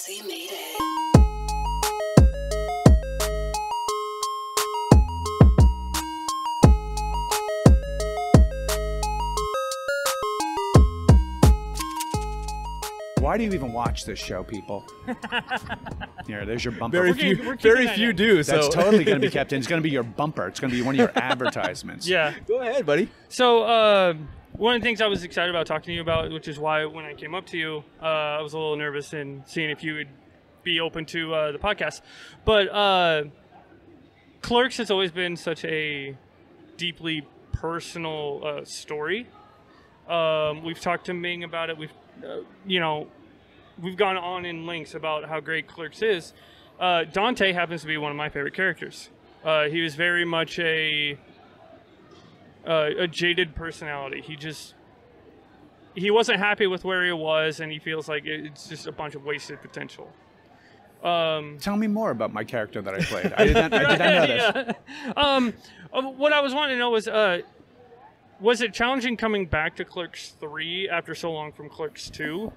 Chelsea made it. Why do you even watch this show, people? Here, there's your bumper. Very few do. So That's totally going to be kept in. It's going to be your bumper. It's going to be one of your advertisements. Yeah. Go ahead, buddy. So one of the things I was excited about talking to you about, which is why when I came up to you, I was a little nervous in seeing if you would be open to the podcast. But Clerks has always been such a deeply personal story. We've talked to Ming about it. We've gone on in lengths about how great Clerks is. Dante happens to be one of my favorite characters. He was very much a jaded personality. He wasn't happy with where he was, and he feels like it's just a bunch of wasted potential. Tell me more about my character that I played. I did not know this. What I was wanting to know was it challenging coming back to Clerks 3 after so long from Clerks 2?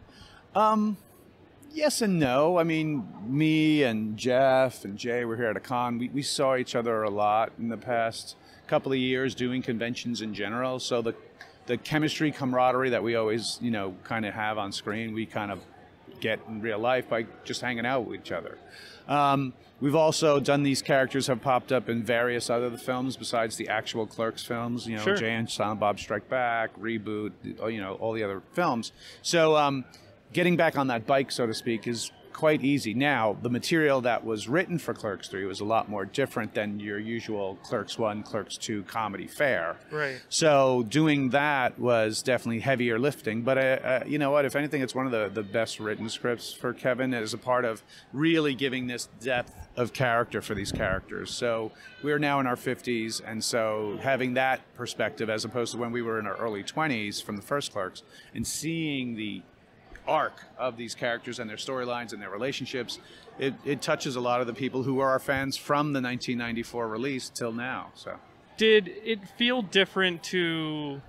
Yes and no. I mean, me and Jeff and Jay were here at a con. We saw each other a lot in the past couple of years doing conventions in general. So the chemistry, camaraderie that we always, kind of have on screen, we kind of get in real life by just hanging out with each other. We've also done these characters have popped up in various other films besides the actual Clerks films, Sure. Jay and Silent Bob Strike Back, Reboot, all the other films. So getting back on that bike, so to speak, is quite easy. Now, the material that was written for Clerks 3 was a lot more different than your usual Clerks 1, Clerks 2 comedy fare. Right. So doing that was definitely heavier lifting. But you know what? If anything, it's one of the best written scripts for Kevin as a part of really giving this depth of character for these characters. So we're now in our 50s, and so having that perspective as opposed to when we were in our early 20s from the first Clerks and seeing the arc of these characters and their storylines and their relationships, it touches a lot of the people who are our fans from the 1994 release till now. So Did it feel different to,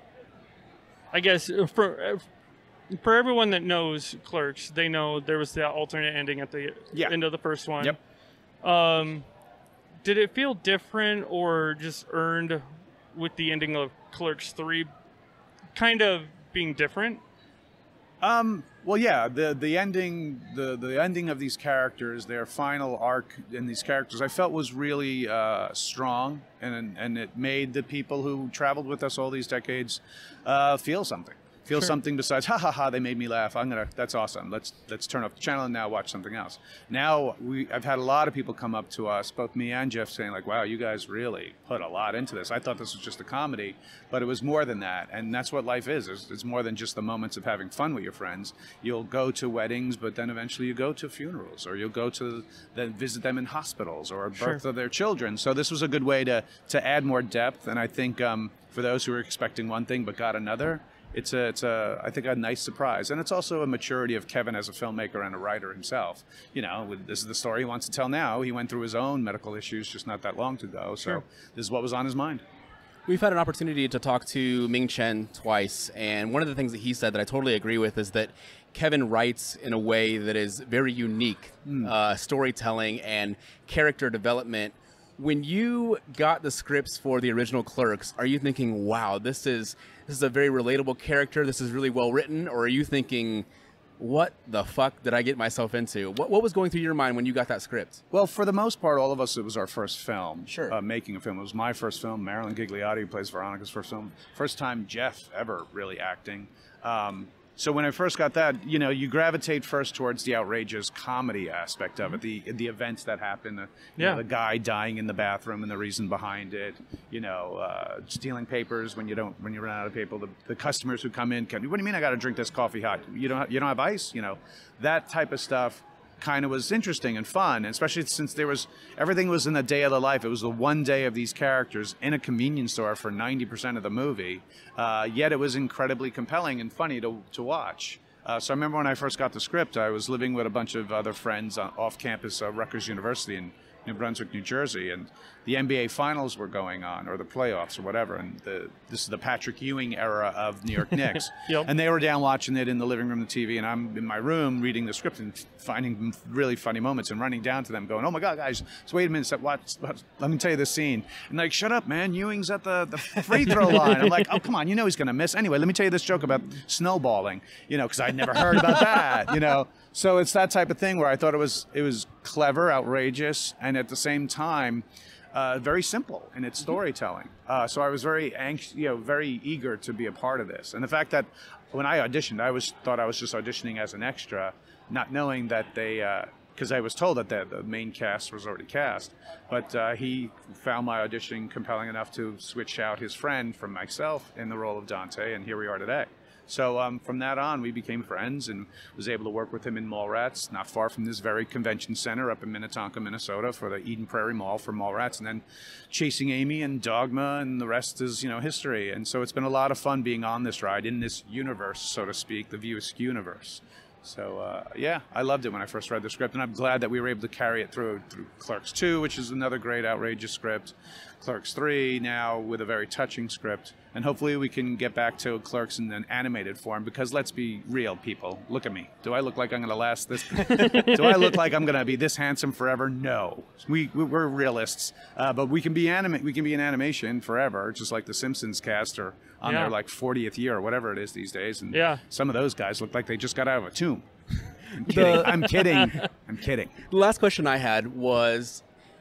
I guess, for everyone that knows Clerks, they know there was the alternate ending at the end of the first one. Yep. Did it feel different or just earned with the ending of Clerks 3 kind of being different? Well, yeah, the ending, the ending of these characters, their final arc in these characters, I felt was really strong, and it made the people who traveled with us all these decades feel something. Feel Sure. something besides, ha ha ha, they made me laugh. That's awesome. Let's turn off the channel and now watch something else. Now I've had a lot of people come up to us, both me and Jeff, saying like, wow, you guys really put a lot into this. I thought this was just a comedy, but it was more than that. And that's what life is. It's more than just the moments of having fun with your friends. You'll go to weddings, but then eventually you go to funerals, or you'll go to then visit them in hospitals or a birth of their children. So this was a good way to add more depth. And I think for those who were expecting one thing but got another, it's I think a nice surprise, and it's also a maturity of Kevin as a filmmaker and a writer himself. This is the story he wants to tell now. He went through his own medical issues just not that long ago, so this is what was on his mind. We've had an opportunity to talk to Ming Chen twice, and one of the things that he said that I totally agree with is that Kevin writes in a way that is very unique, storytelling and character development. When you got the scripts for the original Clerks, are you thinking, wow, this is a very relatable character, this is really well written, or are you thinking, what the fuck did I get myself into? What was going through your mind when you got that script? Well, for the most part, all of us, it was our first film. Sure. Making a film. It was my first film. Marilyn Gigliotti, who plays Veronica's first film. First time Jeff ever really acting. So when I first got that, you gravitate first towards the outrageous comedy aspect of it, the events that happen, the guy dying in the bathroom and the reason behind it, stealing papers when you run out of paper, the customers who come in, what do you mean I got to drink this coffee hot? You don't have ice? That type of stuff kind of was interesting and fun, and especially since everything was in the day of the life. It was the one day of these characters in a convenience store for 90% of the movie, yet it was incredibly compelling and funny to watch. So I remember when I first got the script, I was living with a bunch of other friends off campus, Rutgers University in New Brunswick, New Jersey, and the NBA Finals were going on, or the playoffs, or whatever. And this is the Patrick Ewing era of New York Knicks. Yep. And they were down watching it in the living room of the TV, and I'm in my room reading the script and finding really funny moments and running down to them going, oh my God, guys, so wait a minute, let me tell you this scene. And like, shut up, man, Ewing's at the free throw line. I'm like, oh, come on, you know he's going to miss. Anyway, let me tell you this joke about snowballing, because I'd never heard about that, So it's that type of thing where I thought it was clever, outrageous, and at the same time, very simple in its storytelling. So I was very anxious, very eager to be a part of this. And the fact that when I auditioned, I thought I was just auditioning as an extra, not knowing that because I was told that the main cast was already cast. But he found my auditioning compelling enough to switch out his friend from myself in the role of Dante, and here we are today. So from that on, we became friends and was able to work with him in Mallrats, not far from this very convention center up in Minnetonka, Minnesota, for the Eden Prairie Mall for Mallrats, and then Chasing Amy and Dogma, and the rest is, history. And so it's been a lot of fun being on this ride in this universe, so to speak, the View Askew universe. So, yeah, I loved it when I first read the script, and I'm glad that we were able to carry it through Clerks 2, which is another great, outrageous script, Clerks 3 now with a very touching script, and hopefully we can get back to Clerks in an animated form, because let's be real, people. Look at me. Do I look like I'm going to last this? Do I look like I'm going to be this handsome forever? No. We're realists, but we can be We can be in animation forever, just like the Simpsons cast are on their like 40th year or whatever it is these days, and some of those guys look like they just got out of a tomb. I'm kidding. I'm kidding. The last question I had was,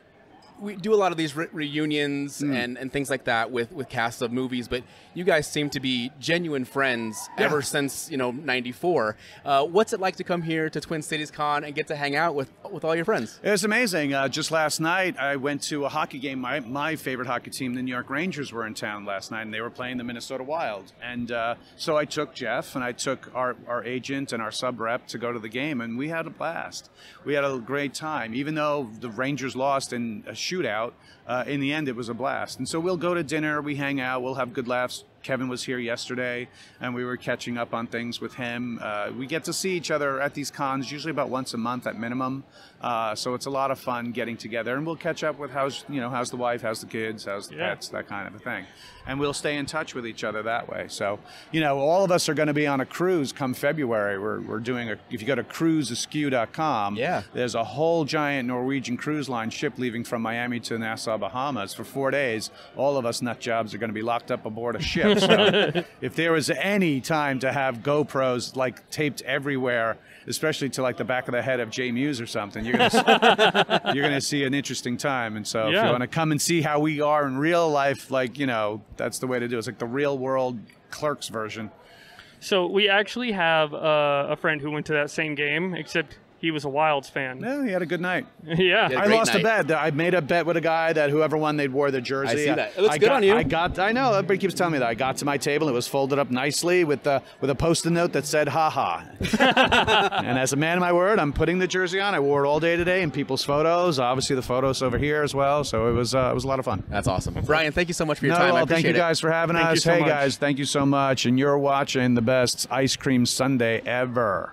we do a lot of these reunions and things like that with casts of movies, but you guys seem to be genuine friends ever since, 94. What's it like to come here to Twin Cities Con and get to hang out with all your friends? It was amazing. Just last night, I went to a hockey game. My favorite hockey team, the New York Rangers, were in town last night, and they were playing the Minnesota Wild. And so I took Jeff, and I took our agent and our sub-rep to go to the game, and we had a blast. We had a great time. Even though the Rangers lost in a shootout, in the end, it was a blast. And so we'll go to dinner, we hang out, we'll have good laughs. Kevin was here yesterday, and we were catching up on things with him. We get to see each other at these cons, usually about once a month at minimum. So it's a lot of fun getting together, and we'll catch up with how's the wife, how's the kids, how's the pets, that kind of a thing. And we'll stay in touch with each other that way. So, all of us are going to be on a cruise come February. We're doing if you go to cruiseaskew.com, there's a whole giant Norwegian cruise line ship leaving from Miami to Nassau, Bahamas for 4 days. All of us nut jobs are going to be locked up aboard a ship. So if there was any time to have GoPros like taped everywhere, especially to like the back of the head of Jay Muse or something, you're gonna see an interesting time. And so if you want to come and see how we are in real life, that's the way to do it. It's like the real world Clerks version. So we actually have a friend who went to that same game, except he was a Wilds fan. Yeah, he had a good night. Yeah. I lost a bet. I made a bet with a guy that whoever won, they'd wore the jersey. I see that. It looks good on you. I know. Everybody keeps telling me that. I got to my table. It was folded up nicely with a Post-it note that said, ha ha. And as a man of my word, I'm putting the jersey on. I wore it all day today in people's photos. Obviously, the photos over here as well. So it was a lot of fun. That's awesome. Brian, thank you so much for your time. I appreciate thank you guys for having us. Hey, guys, thank you so much. And you're watching the best ice cream sundae ever.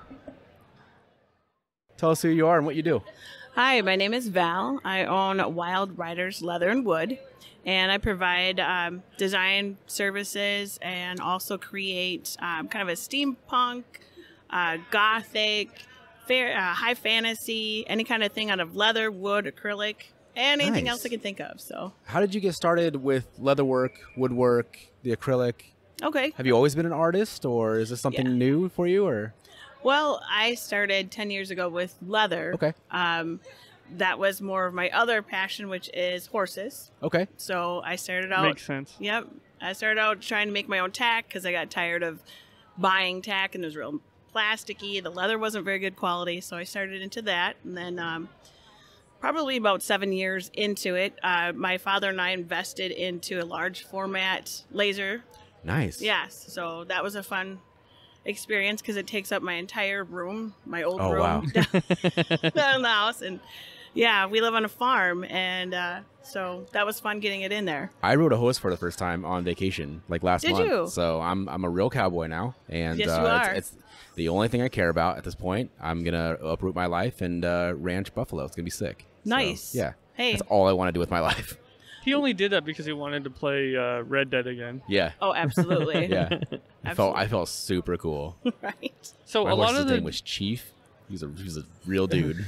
Tell us who you are and what you do. Hi, my name is Val. I own Wild Riders Leather and Wood, and I provide design services and also create kind of a steampunk, gothic, high fantasy, any kind of thing out of leather, wood, acrylic, and anything else I can think of. So, how did you get started with leatherwork, woodwork, the acrylic? Okay. Have you always been an artist, or is this something new for you, or? Well, I started 10 years ago with leather. Okay. That was more of my other passion, which is horses. Okay. So I started out. Makes sense. Yep. I started out trying to make my own tack because I got tired of buying tack and it was real plasticky. The leather wasn't very good quality, so I started into that. And then probably about 7 years into it, my father and I invested into a large format laser. Nice. Yes. So that was a fun experience because it takes up my entire room, my old room wow. down in the house. And we live on a farm, and so that was fun getting it in there. I rode a horse for the first time on vacation last month. Did you? So I'm a real cowboy now, and yes, you are. It's the only thing I care about at this point. I'm gonna uproot my life and ranch buffalo. It's gonna be sick. Nice. So, yeah. Hey. That's all I want to do with my life. He only did that because he wanted to play Red Dead again. Yeah. Oh, absolutely. Yeah. I felt super cool. Right. So My a lot horse's of the name was Chief. He was a real dude.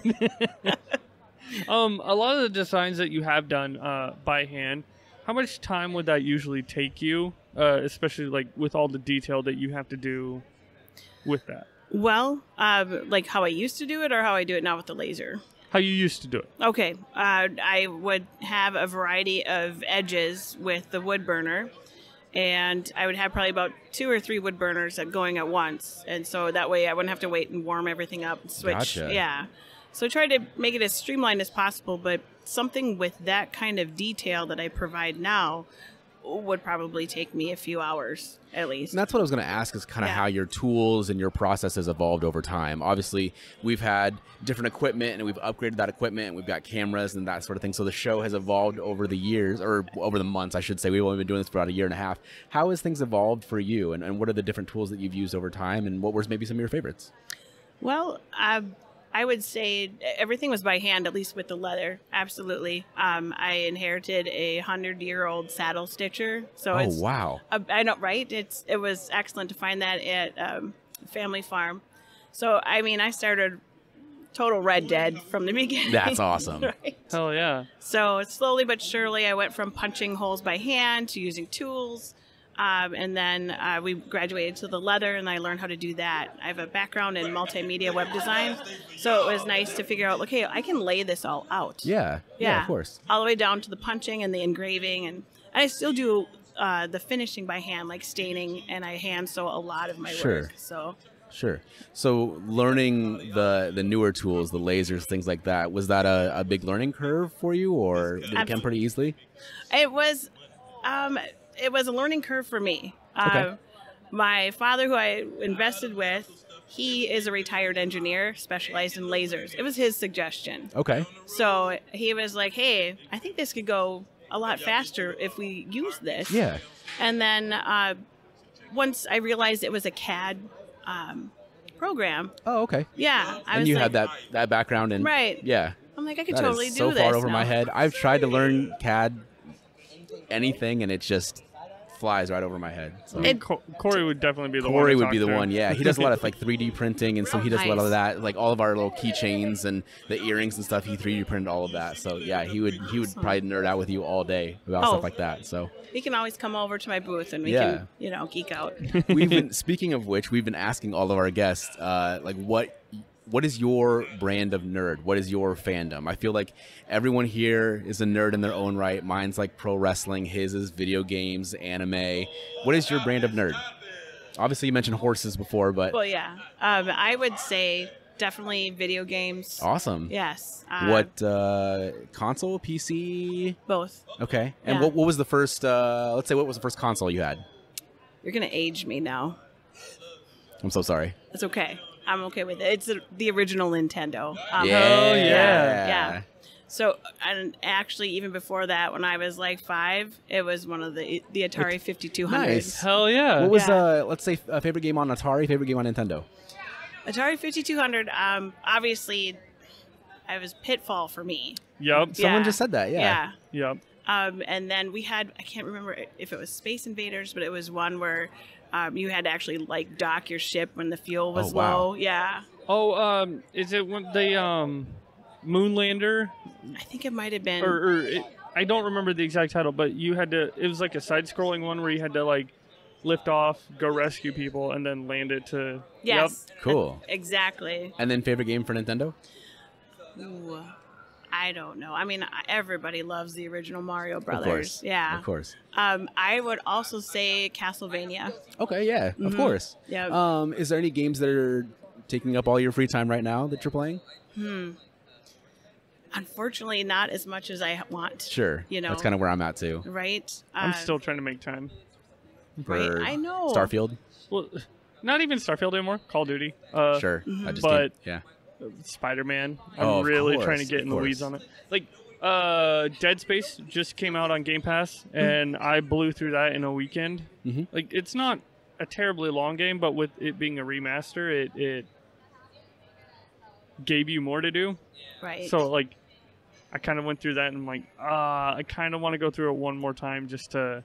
a lot of the designs that you have done by hand, how much time would that usually take you, especially like with all the detail that you have to do with that? Well, like how I used to do it or how I do it now with the laser? How you used to do it? Okay. I would have a variety of edges with the wood burner, and I would have probably about 2 or 3 wood burners going at once. And so that way I wouldn't have to wait and warm everything up and switch. Gotcha. Yeah. So I tried to make it as streamlined as possible, but something with that kind of detail that I provide now would probably take me a few hours at least. And that's what I was going to ask is kind of Yeah. how your tools and your process has evolved over time. Obviously, we've had different equipment and we've upgraded that equipment and we've got cameras and that sort of thing. So the show has evolved over the years, or over the months, I should say. We've only been doing this for about 1.5 years. How has things evolved for you, and what are the different tools that you've used over time, and what were maybe some of your favorites? Well, I would say everything was by hand, at least with the leather. Absolutely. I inherited a 100-year-old saddle stitcher. So Oh, it's, wow. I know, right? It was excellent to find that at Family Farm. So, I mean, I started total Red Dead from the beginning. That's awesome. Right? Hell yeah. So slowly but surely, I went from punching holes by hand to using tools. And then we graduated to the leather, and I learned how to do that. I have a background in multimedia web design, so it was nice to figure out, okay, I can lay this all out. Yeah, of course. All the way down to the punching and the engraving, and I still do the finishing by hand, like staining, and I hand sew a lot of my Sure. work. So Sure. So learning the newer tools, the lasers, things like that, was that a big learning curve for you, or did it come pretty easily? it was a learning curve for me. Okay. My father, who I invested with, he is a retired engineer specialized in lasers. It was his suggestion. Okay. So he was like, hey, I think this could go a lot faster if we use this. Yeah. And then once I realized it was a CAD program, Oh, okay. yeah. I And was you like, had that background in. Right. Yeah. I'm like, I could That totally is do so this far over now. my head. I've tried to learn CAD anything, and it just flies right over my head. So. Corey would definitely be the one. Corey to would be talk the to. one, yeah. He does a lot of like 3D printing, and so he does a lot of Nice. that, like all of our little keychains and the earrings and stuff. He 3D printed all of that, so yeah, he would probably nerd out with you all day about Oh. stuff like that. So He can always come over to my booth and we Yeah. can, geek out. we've been speaking of which, we've been asking all of our guests, like what is your brand of nerd? What is your fandom? I feel like everyone here is a nerd in their own right. Mine's like pro wrestling. His is video games, anime. What is your brand of nerd? Obviously, you mentioned horses before, but Well, yeah. I would say definitely video games. awesome. Yes. What console? PC? Both. Okay. And Yeah. what was the first? Let's say what was the first console you had? You're going to age me now. I'm so sorry. It's okay. I'm okay with it. It's the original Nintendo. Hell yeah. Yeah. So, and actually, even before that, when I was like 5, it was one of the Atari 5200. Nice. Hell yeah. What was Yeah. let's say a favorite game on Atari, favorite game on Nintendo? Atari 5200. Obviously, it was Pitfall for me. Yep. Someone Yeah. just said that. Yeah. Yep. And then we had, I can't remember if it was Space Invaders, but it was one where you had to actually like dock your ship when the fuel was Oh, wow. low. Yeah. Oh, is it when the Moonlander? I think it might have been. I don't remember the exact title, but you had to. It was like a side-scrolling one where you had to like lift off, go rescue people, and then land it to. yes. Cool. Exactly. And then favorite game for Nintendo? Ooh, I don't know. I mean, everybody loves the original Mario Brothers. Of course. Yeah. Of course. I would also say Castlevania. Okay. Yeah. Of course. Yeah. Is there any games that are taking up all your free time right now that you're playing? Unfortunately, not as much as I want. Sure. You know. That's kind of where I'm at too. Right. I'm still trying to make time. For Right, I know. Starfield. Well, not even Starfield anymore. Call of Duty. Sure. I just but- yeah. Spider-Man. Oh, I'm of really course, trying to get of in the weeds course. on it. Like, Dead Space just came out on Game Pass, and I blew through that in a weekend. Mhm. Like, it's not a terribly long game, but with it being a remaster, it gave you more to do. Right. So, like, I kind of went through that and I'm like, I kind of want to go through it one more time just to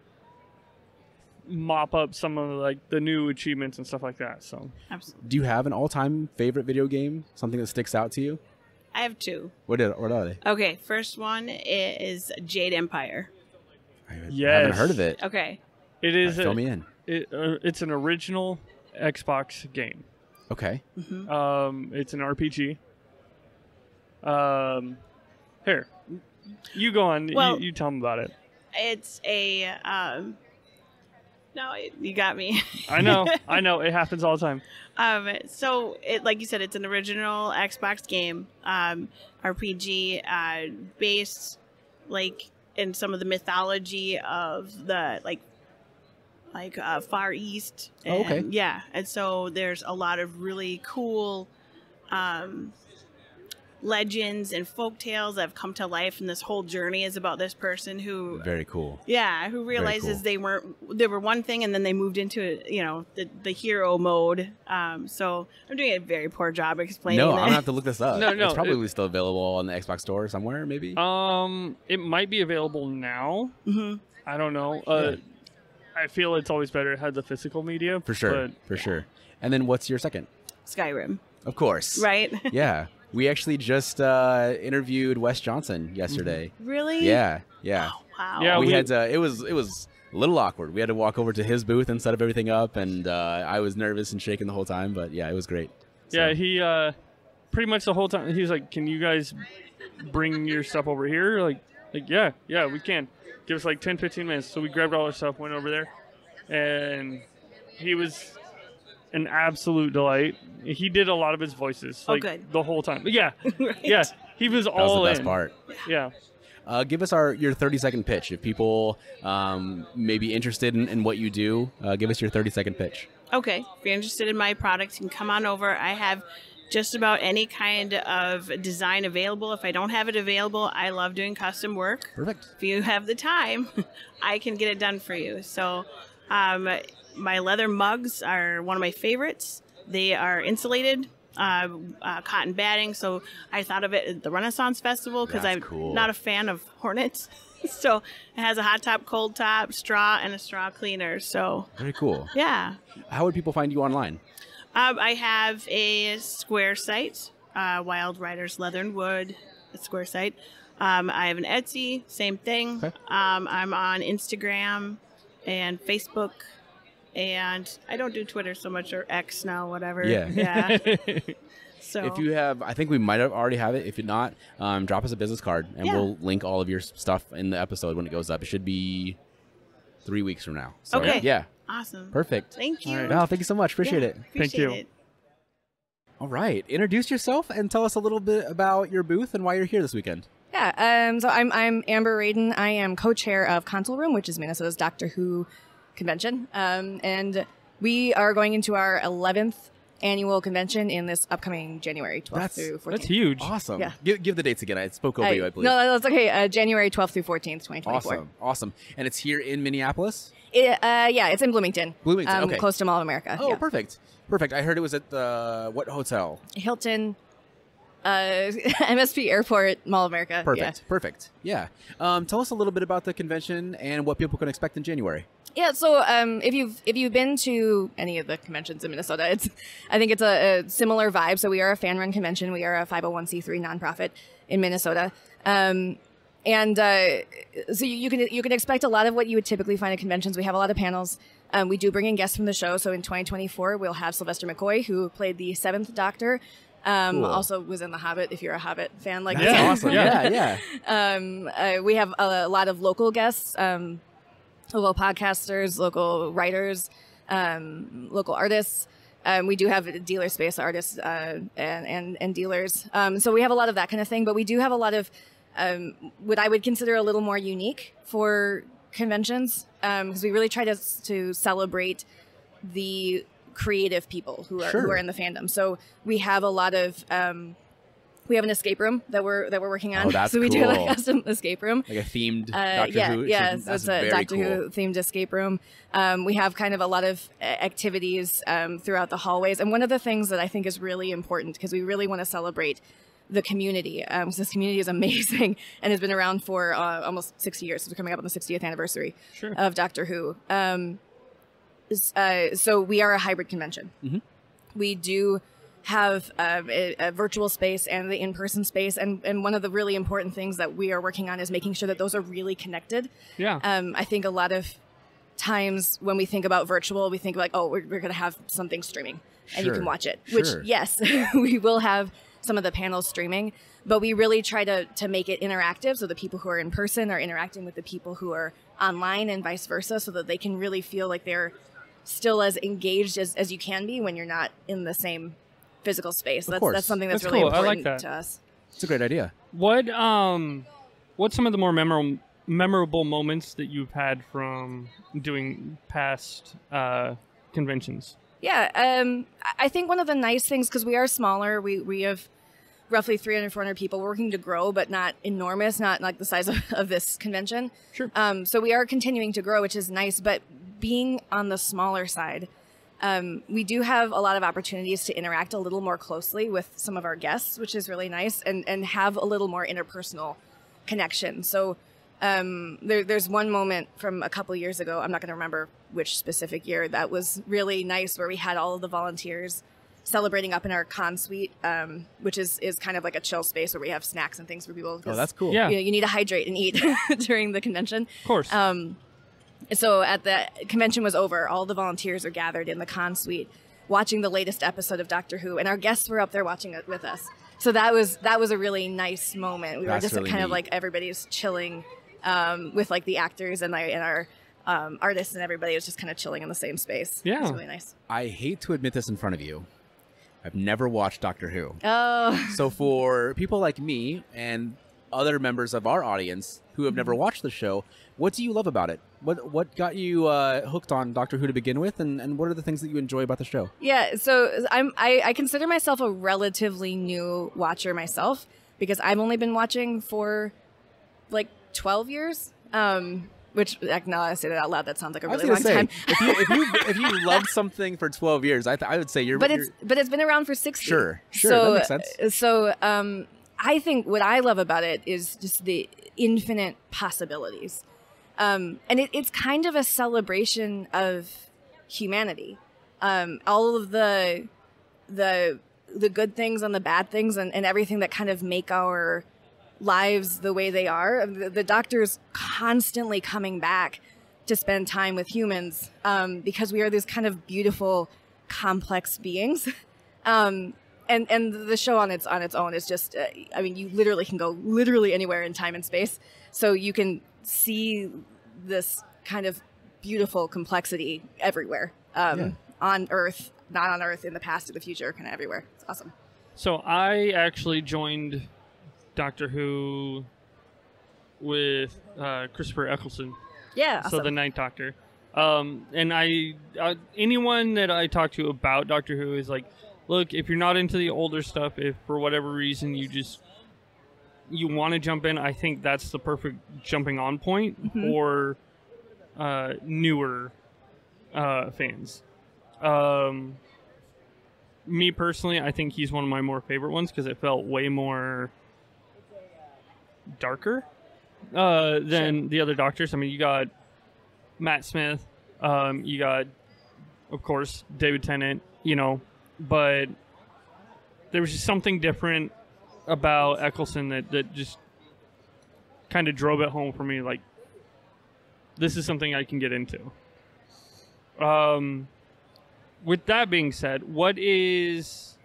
mop up some of like the new achievements and stuff like that. So Absolutely. Do you have an all-time favorite video game? Something that sticks out to you? I have two. What are they? Okay, first one is Jade Empire. I Yes. haven't heard of it. Okay. it is. Fill me in. It's an original Xbox game. Okay. It's an RPG. Here, you go on. Well- you tell them about it. It's a no, you got me. I know. It happens all the time. So it, like you said, it's an original Xbox game, RPG, based like in some of the mythology of the Far East. Oh, okay. And, yeah, and so there's a lot of really cool legends and folk tales that have come to life, and this whole journey is about this person who Very cool. who realizes cool. they were one thing, and then they moved into the hero mode. So I'm doing a very poor job explaining. No, that. I'm gonna have to look this up. No, It's probably still available on the Xbox Store somewhere, maybe. It might be available now. Mhm. I don't know. I feel it's always better to have the physical media. For sure. But For sure. And then what's your second? Skyrim, Of course. right? Yeah. We actually just interviewed Wes Johnson yesterday. Really? Yeah. Yeah. Wow. Yeah, we we- had to, it was a little awkward. We had to walk over to his booth and set up everything up, and I was nervous and shaking the whole time, but yeah, it was great. So- Yeah, he pretty much the whole time he was like, "Can you guys bring your stuff over here?" Like yeah, we can. Give us like 10, 15 minutes. So we grabbed all our stuff, went over there, and he was an absolute delight. He did a lot of his voices, like good. the whole time. Yeah, Right. yeah, he was that was all the best in. part. Yeah. Give us your 30-second pitch. If people may be interested in what you do, give us your 30-second pitch. Okay. If you're interested in my product, you can come on over. I have just about any kind of design available. If I don't have it available, I love doing custom work. Perfect. If you have the time, I can get it done for you. So my leather mugs are one of my favorites. They are insulated, cotton batting. So I thought of it at the Renaissance Festival because That's I'm cool. not a fan of hornets. So it has a hot top, cold top, straw, and a straw cleaner. So Very cool. yeah. How would people find you online? I have a Square site, Wild Riders Leather and Wood, a Square site. I have an Etsy, same thing. Okay. I'm on Instagram and Facebook, and I don't do Twitter so much, or X now, whatever. Yeah. Yeah. So If you have, I think we might have already have it. If you're not, drop us a business card, and Yeah. we'll link all of your stuff in the episode when it goes up. It should be 3 weeks from now. So, Okay. Yeah. awesome. Perfect. Thank you. All right. Val, thank you so much. Appreciate Yeah, it. appreciate you. it. All right. Introduce yourself and tell us a little bit about your booth and why you're here this weekend. Yeah, so I'm Amber Radin. I am co-chair of Console Room, which is Minnesota's Doctor Who convention. And we are going into our 11th annual convention in this upcoming January 12th through 14th. That's huge. Awesome. Yeah. Give the dates again. I spoke over you, I believe. No, that's okay. January 12th through 14th, 2024. Awesome. And it's here in Minneapolis? Yeah, it's in Bloomington. Bloomington, okay. Close to Mall of America. Oh, yeah. Perfect. I heard it was at the, what hotel? Hilton, MSP Airport, Mall of America. Perfect. Yeah. Tell us a little bit about the convention and what people can expect in January. Yeah, so if you've been to any of the conventions in Minnesota, I think it's a similar vibe. So we are a fan-run convention. We are a 501c3 nonprofit in Minnesota, so you can expect a lot of what you would typically find at conventions. We have a lot of panels. We do bring in guests from the show. So in 2024, we'll have Sylvester McCoy, who played the 7th Doctor. Cool. Also was in The Hobbit. If you're a Hobbit fan like That's me. awesome. Yeah. We have a lot of local guests. Local podcasters, local writers, local artists. We do have dealer space artists and dealers. So we have a lot of that kind of thing, but we do have a lot of what I would consider a little more unique for conventions, because we really try to celebrate the creative people who are in the fandom. So we have a lot of we have an escape room that we're working on. Oh, that's so we do have cool. a custom escape room. Like a themed Doctor Who? Yeah, so That's it's a very Doctor cool. Who themed escape room. We have kind of a lot of activities throughout the hallways. And one of the things that I think is really important, because we really want to celebrate the community. So this community is amazing and has been around for almost 60 years. So we're coming up on the 60th anniversary of Doctor Who. So we are a hybrid convention. Mm-hmm. We do have a virtual space and the in-person space. And one of the really important things that we are working on is making sure that those are really connected. Yeah. I think a lot of times when we think about virtual, we think like, oh, we're going to have something streaming and you can watch it, which yes, we will have some of the panels streaming, but we really try to make it interactive. So the people who are in person are interacting with the people who are online and vice versa, so that they can really feel like they're still as engaged as you can be when you're not in the same physical space. That's something that's really cool. I important like that. to us. It's a great idea. What's some of the more memorable moments that you've had from doing past conventions? Yeah, I think one of the nice things, because we are smaller, we have roughly 300, 400 people working to grow, but not enormous, not like the size of this convention. Sure. So we are continuing to grow, which is nice, but being on the smaller side, we do have a lot of opportunities to interact a little more closely with some of our guests, which is really nice, and have a little more interpersonal connection. So there's one moment from a couple years ago, I'm not going to remember which specific year, that was really nice, where we had all of the volunteers celebrating up in our con suite, which is kind of like a chill space where we have snacks and things for people. Oh, that's cool. Yeah. You need to hydrate and eat during the convention. Of course. So at the convention was over, all the volunteers are gathered in the con suite watching the latest episode of Doctor Who, and our guests were up there watching it with us. So that was a really nice moment. We were just really kind of neat. like everybody's chilling with like the actors and our artists, and everybody was just kind of chilling in the same space. Yeah. It was really nice. I hate to admit this in front of you. I've never watched Doctor Who. Oh, So for people like me and other members of our audience who have never watched the show, what do you love about it? What got you hooked on Doctor Who to begin with, and what are the things that you enjoy about the show? yeah. So I consider myself a relatively new watcher myself, because I've only been watching for like 12 years. Which, now I say that out loud, that sounds like a I was really gonna long say, time. if you loved something for 12 years, I would say you're. But it's been around for 60. Sure, So, that makes sense. So I think what I love about it is just the infinite possibilities, and it's kind of a celebration of humanity. All of the good things and the bad things and everything that kind of make our lives the way they are. The Doctor's constantly coming back to spend time with humans, because we are these kind of beautiful, complex beings. And the show on its own is just, I mean, you literally can go literally anywhere in time and space. So you can see this kind of beautiful complexity everywhere, on Earth, not on Earth, in the past or the future, kind of everywhere. It's awesome. So I actually joined Doctor Who with Christopher Eccleston. Yeah, So the Ninth Doctor. And I anyone that I talk to about Doctor Who is like, look, if you're not into the older stuff, if for whatever reason you want to jump in, I think that's the perfect jumping on point for newer fans. Me personally, I think he's one of my more favorite ones because it felt way more darker than the other Doctors. I mean, you got Matt Smith, you got, of course, David Tennant, but there was just something different about Eccleston that just kind of drove it home for me. Like, this is something I can get into. With that being said, who's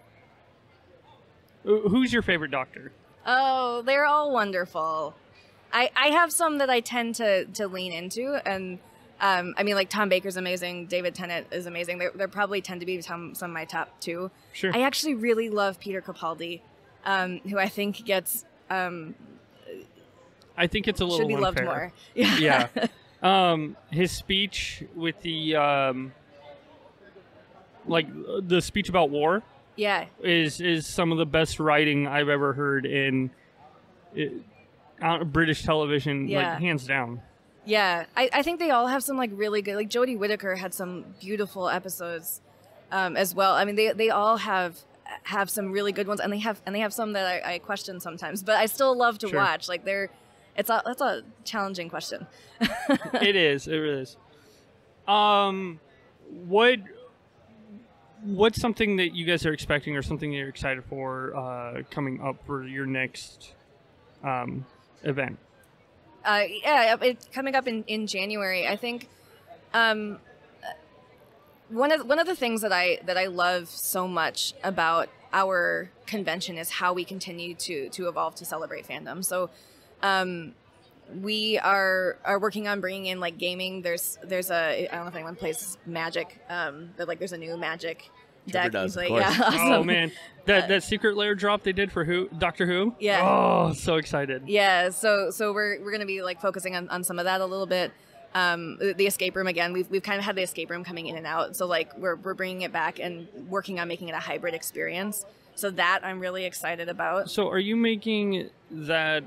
your favorite Doctor? Oh, they're all wonderful. I have some that I tend to lean into, and I mean, like Tom Baker's amazing, David Tennant is amazing. They probably tend to be some of my top two. Sure. I actually really love Peter Capaldi, who I think gets I think it's a little should be loved unfair. more. Yeah. Yeah. His speech with the the speech about war Yeah. is some of the best writing I've ever heard in British television, Yeah. like hands down. Yeah, I think they all have some like really good, like Jodie Whittaker had some beautiful episodes as well. I mean, they all have have some really good ones, and they have some that I question sometimes, but I still love to Sure. watch. Like that's a challenging question. It is. It really is. What's something that you guys are expecting, or something that you're excited for coming up for your next event? It's coming up in January. I think one of the things that I love so much about our convention is how we continue to evolve to celebrate fandom. So we are working on bringing in like gaming. There's I don't know if anyone plays Magic, but like there's a new Magic deck. does, of Like, course. yeah, awesome. Oh man, that secret layer drop they did for Doctor Who. Yeah. Oh, so excited. Yeah, so we're gonna be like focusing on some of that a little bit. The escape room again. We've kind of had the escape room coming in and out, so like we're bringing it back and working on making it a hybrid experience. So that I'm really excited about. So are you making that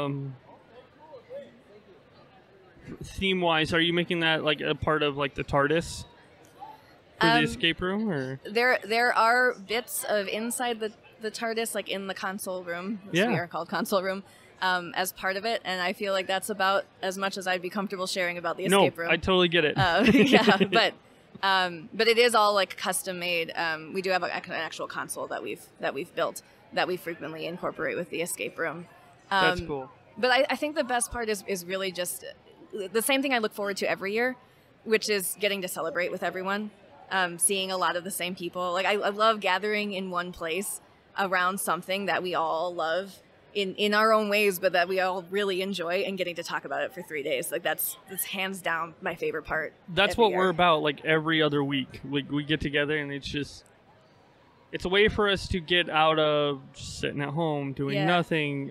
theme wise? Are you making that like a part of like the TARDIS for the escape room, or? There are bits of inside the TARDIS, like in the console room. Yeah. We are called console room. As part of it, and I feel like that's about as much as I'd be comfortable sharing about the escape room. I totally get it. Yeah, but it is all like custom made. We do have an actual console that we've built that we frequently incorporate with the escape room. That's cool. But I think the best part is really just the same thing I look forward to every year, which is getting to celebrate with everyone, seeing a lot of the same people. Like I love gathering in one place around something that we all love in our own ways, but that we all really enjoy, and getting to talk about it for 3 days. Like that's hands down my favorite part. That's every what year. we're about. Like every other week, we get together, and it's a way for us to get out of just sitting at home doing Yeah. nothing.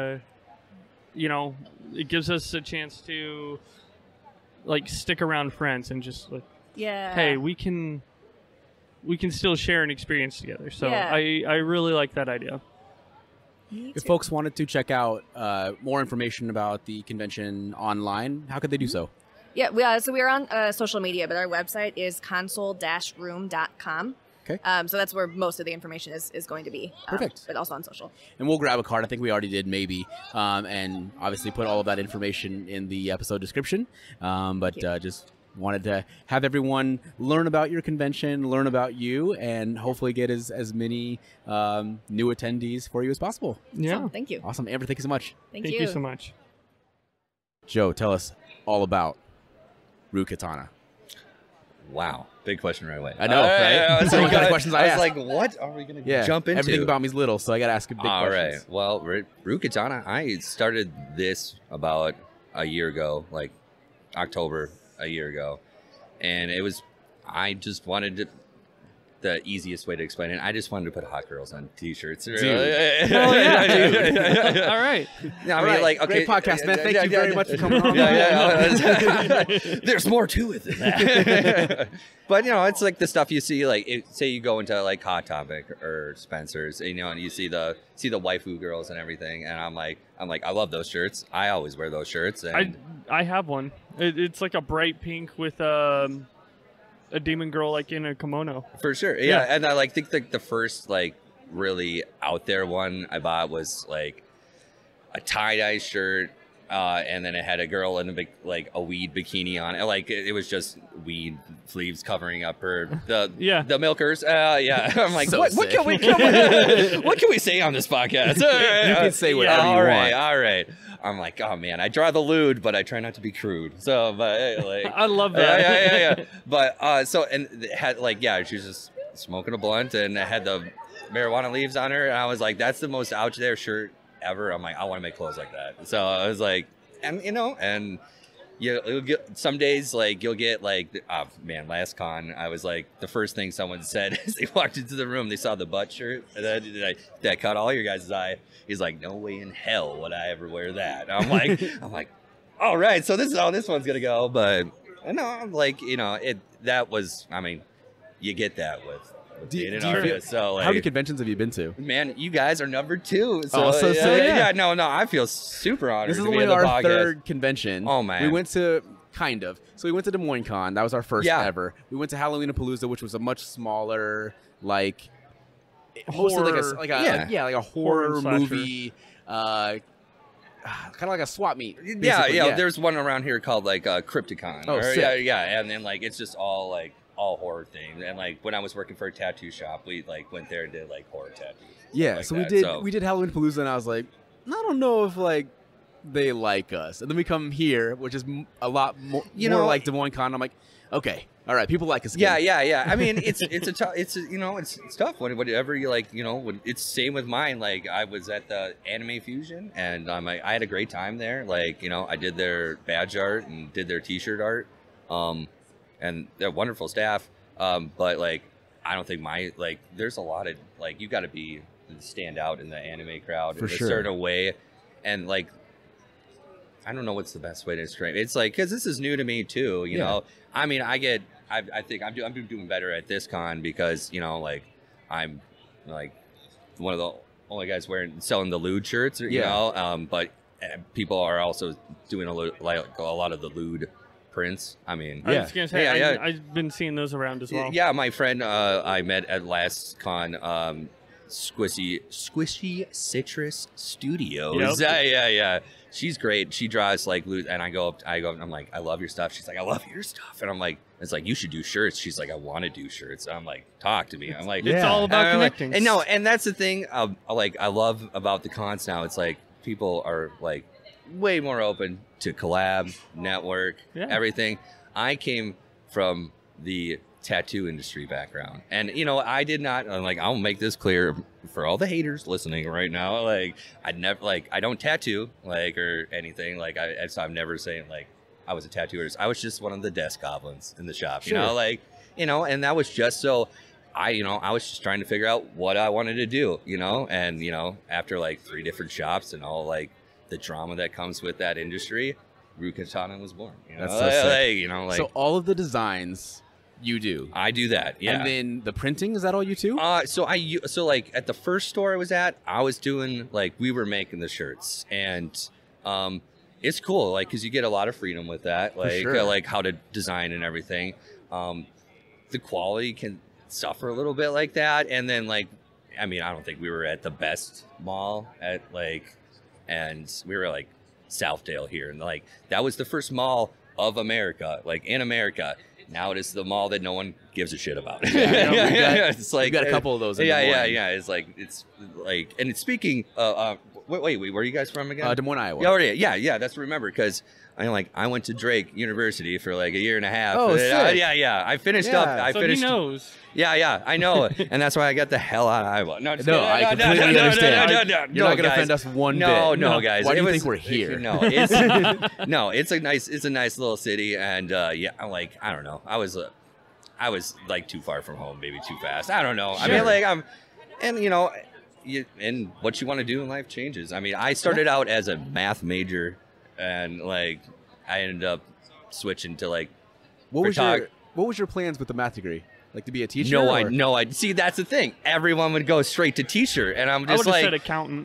It gives us a chance to like stick around friends and just like, Yeah. hey, we can still share an experience together. So Yeah. I really like that idea. Me If too. folks wanted to check out more information about the convention online, how could they do so? Yeah, so we're on social media, but our website is console-room.com. Okay. So that's where most of the information is going to be. Perfect. But also on social. And we'll grab a card. I think we already did, maybe. And obviously put all of that information in the episode description. But just wanted to have everyone learn about your convention, learn about you, and hopefully get as many new attendees for you as possible. Yeah. So, thank you. Awesome. Amber, thank you so much. Thank Thank you so much. Joe, tell us all about Rue Katana. Wow, big question right away. I know, right? I was That's the like, kind of questions I was ask. like, what are we going to Yeah. jump into? Everything about me's little, so I got to ask big All questions. right. Well, Rue Katana, I started this about a year ago, like October a year ago. And I just wanted to, the easiest way to explain it, I just wanted to put hot girls on t-shirts. Oh, yeah. All right. I All mean, right. like, okay. Great podcast, man. Thank you very much for coming on. Yeah. There's more to it than that. But, it's like the stuff you see, like, say you go into, like, Hot Topic or Spencer's, and you see the waifu girls and everything, and I'm like, I love those shirts. I always wear those shirts. And I have one. It's like a bright pink with a demon girl like in a kimono. For sure, yeah. And I think the first like really out there one I bought was like a tie-dye shirt, and then it had a girl in a weed bikini on it. Like it was just weed sleeves covering up the milkers. I'm like, So what sick. can we say on this podcast? You can say whatever you all right, want. all right. I'm like, oh man, I draw the lewd, but I try not to be crude. So, but hey, like, I love that. yeah. But and it had she was just smoking a blunt, and it had the marijuana leaves on her, and I was like, that's the most out there shirt ever. I'm like, I want to make clothes like that. So I was like, and you'll get some days like you'll get like, oh man, last con I was like, the first thing someone said as they walked into the room, they saw the butt shirt that caught all your guys' eye. He's like, no way in hell would I ever wear that. I'm like, all right, so this is how this one's gonna go. But no, I'm like, that was, you get that with being an artist. So like, How many conventions have you been to? man, you guys are number 2. So, Oh, so sick. yeah, no, I feel super honored. This is to be only on the our podcast. third convention. Oh, man. We went to So we went to Des Moines Con. That was our first Yeah. ever. We went to Halloween-a-Palooza, which was a much smaller, like, mostly horror. like a Horror horror slasher. movie, kind of like a swap meet. Yeah, basically, yeah. There's one around here called like Crypticon. Oh, sick. Yeah, and then like it's just all horror themed. And like when I was working for a tattoo shop, we like went there and did like horror tattoos. Yeah, like so that. we did Halloween Palooza, and I was like, I don't know if like they like us. And then we come here, which is a lot more, more like Des Moines Con. I'm like, okay, all right, people like us. Yeah, again. yeah. I mean, it's tough. Whatever you like, it's same with mine. Like I was at the Anime Fusion, and I had a great time there. Like I did their badge art and did their T-shirt art, and they're wonderful staff. But like, I don't think there's a lot of like you got to stand out in the anime crowd in a certain way, and like. I don't know what's the best way to describe it. It's like, because this is new to me too, you know. I mean, I think I'm doing better at this con because, like, I'm like one of the only guys selling the lewd shirts, you know. But people are also doing a lot of the lewd prints. I mean, I was gonna say, I've been seeing those around as well. Yeah, my friend I met at last con, Squishy Citrus Studios. Yep. Yeah. She's great. She draws like loot, and I go up, and I'm like, I love your stuff. She's like, I love your stuff, and I'm like, it's like you should do shirts. She's like, I want to do shirts. I'm like, talk to me. I'm like, It's all about connecting. and that's the thing. I love about the cons now. It's like people are like way more open to collab, network, everything. I came from the tattoo industry background, and I did not I'll make this clear for all the haters listening right now. Like I don't tattoo or anything. So I'm never saying I was a tattoo artist. I was just one of the desk goblins in the shop. And that was just so I was just trying to figure out what I wanted to do. And after 3 different shops and all the drama that comes with that industry, Rukatana was born. That's so sick. So all of the designs. You do. I do that, yeah. And then the printing, is that all you do? So at the first store I was at, I was doing we were making the shirts, and it's cool because you get a lot of freedom with that, how to design and everything. The quality can suffer a little bit like that, and then I don't think we were at the best mall at and we were Southdale here, and that was the first mall of America, in America. Now it is the mall that no one gives a shit about. It's we've got a couple of those. Yeah. It's and it's speaking. Wait, where are you guys from again? Des Moines, Iowa. Yeah. That's remember because I went to Drake University for a year and a half. Oh, sick. Yeah. I finished up. I finished. He knows. Yeah, I know, and that's why I got the hell out of Iowa. I completely understand. You're not going to offend us one bit. No, guys. Why do you think we're here? No, it's a nice little city, and I don't know. I was too far from home, maybe too fast. I don't know. Sure. I mean, and what you want to do in life changes. I mean, I started out as a math major, and I ended up switching to What was your plans with the math degree? To be a teacher? No, I see. That's the thing. Everyone would go straight to teacher, and I'm just I would have said accountant.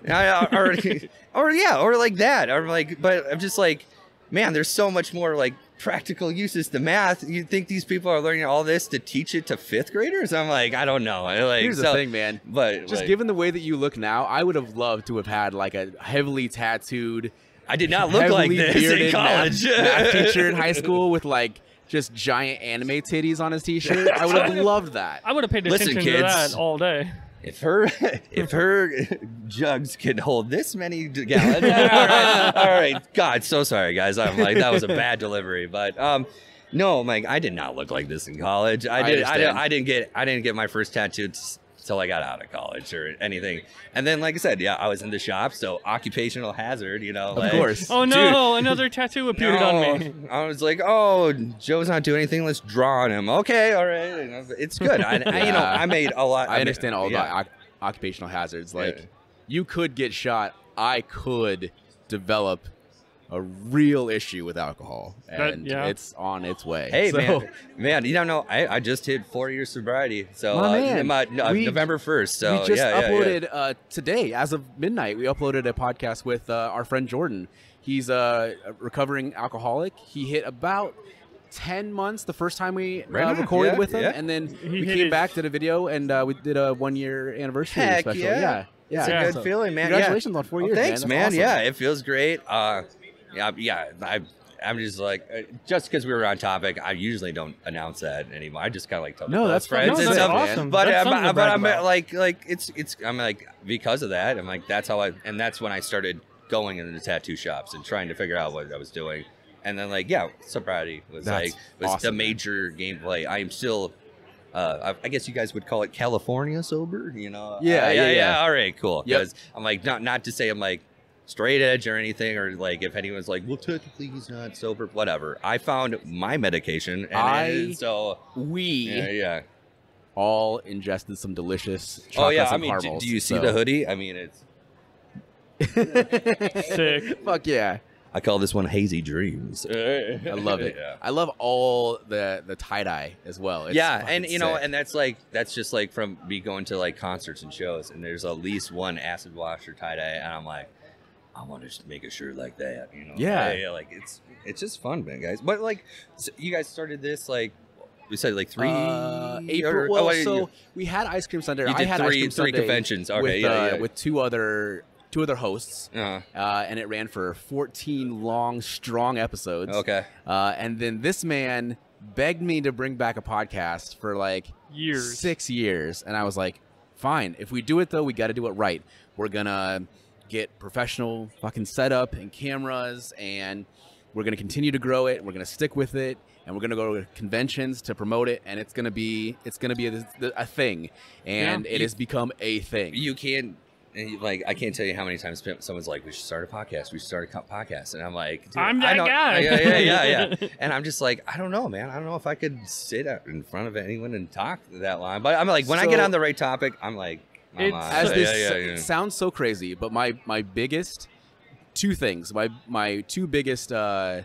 or like that, or but I'm just man, there's so much more practical uses to math. You think these people are learning all this to teach it to 5th graders? I'm I don't know. Here's the thing, man. But just given the way that you look now, I would have loved to have had a heavily tattooed. I did not look like this in college. Math teacher in high school with just giant anime titties on his t-shirt. I would have loved that. I would have paid attention to that all day. If her jugs can hold this many gallons, all right. God, so sorry, guys. I'm that was a bad delivery, but no, I did not look like this in college. I didn't get my first tattoo until I got out of college or anything. And then, like I said, I was in the shop, so occupational hazard, Of course. Oh no, another tattoo appeared on me. I was oh, Joe's not doing anything. Let's draw on him. Okay, all right. It's good. I made a lot. I understand all about occupational hazards. You could get shot. I could develop a real issue with alcohol, and it's on its way. Hey, man, you don't know. I just hit 4 years sobriety, so November 1st. So we just uploaded today, as of midnight. We uploaded a podcast with our friend Jordan. He's a recovering alcoholic. He hit about 10 months the first time we Right on, recorded yeah, with him, yeah. and then He we hit came his- back, did a video, and we did a 1-year anniversary Heck special. yeah. Yeah, It's a good So, feeling, man. Congratulations on 4 Well, years. thanks, That's man. awesome. Yeah, it feels great. I'm just like, just because we were on topic, I usually don't announce that anymore. I just kind of like tell No, my that's friends fine. and No, stuff. that's awesome. But That's something to brag I'm about. like I'm like because of that, I'm like that's how and that's when I started going into the tattoo shops and trying to figure out what I was doing. And then sobriety was That's the awesome, man. major gameplay. I am still. I guess you guys would call it California sober, you know? Yeah. All right, cool. Yep. Because I'm like, not to say I'm like straight edge or anything, or like if anyone's like, well, technically he's not sober, whatever. I found my medication, and We yeah. all ingested some delicious chocolates Oh yeah, I and mean, caramels. do you see so- the hoodie? I mean, it's. Sick. Fuck yeah. I call this one Hazy Dreams. I love it. Yeah. I love all the tie-dye as well. It's Yeah, fucking and you know, sick. and that's just like from me going to like concerts and shows, and there's at least one acid wash or tie dye, and I'm like, I want to just make a shirt like that, you know? Yeah. like it's just fun, man, guys. But like, so you guys started this like we said like 3 April. or- Well, you- so we had Ice Cream Sunday. You I did had Ice three Cream Sunday conventions. Okay, with, yeah. with two other hosts, Uh-huh. and it ran for 14 long, strong episodes. Okay. And then this man begged me to bring back a podcast for like Years. 6 years, and I was like, fine. If we do it though, we got to do it right. We're gonna get professional fucking setup and cameras, and we're gonna continue to grow it. We're gonna stick with it, and we're gonna go to conventions to promote it, and it's gonna be a thing, and Yeah. it has become a thing. You can't. Like I can't tell you how many times someone's like, "We should start a podcast. We should start a podcast," and I'm like, Dude, I'm I that don't- guy. Yeah. And I'm just like, I don't know, man. I don't know if I could sit out in front of anyone and talk that long. But I'm like, when I get So- on the right topic, I'm like, I'm It's- on. As this yeah. sounds so crazy, but my biggest two things, my two biggest I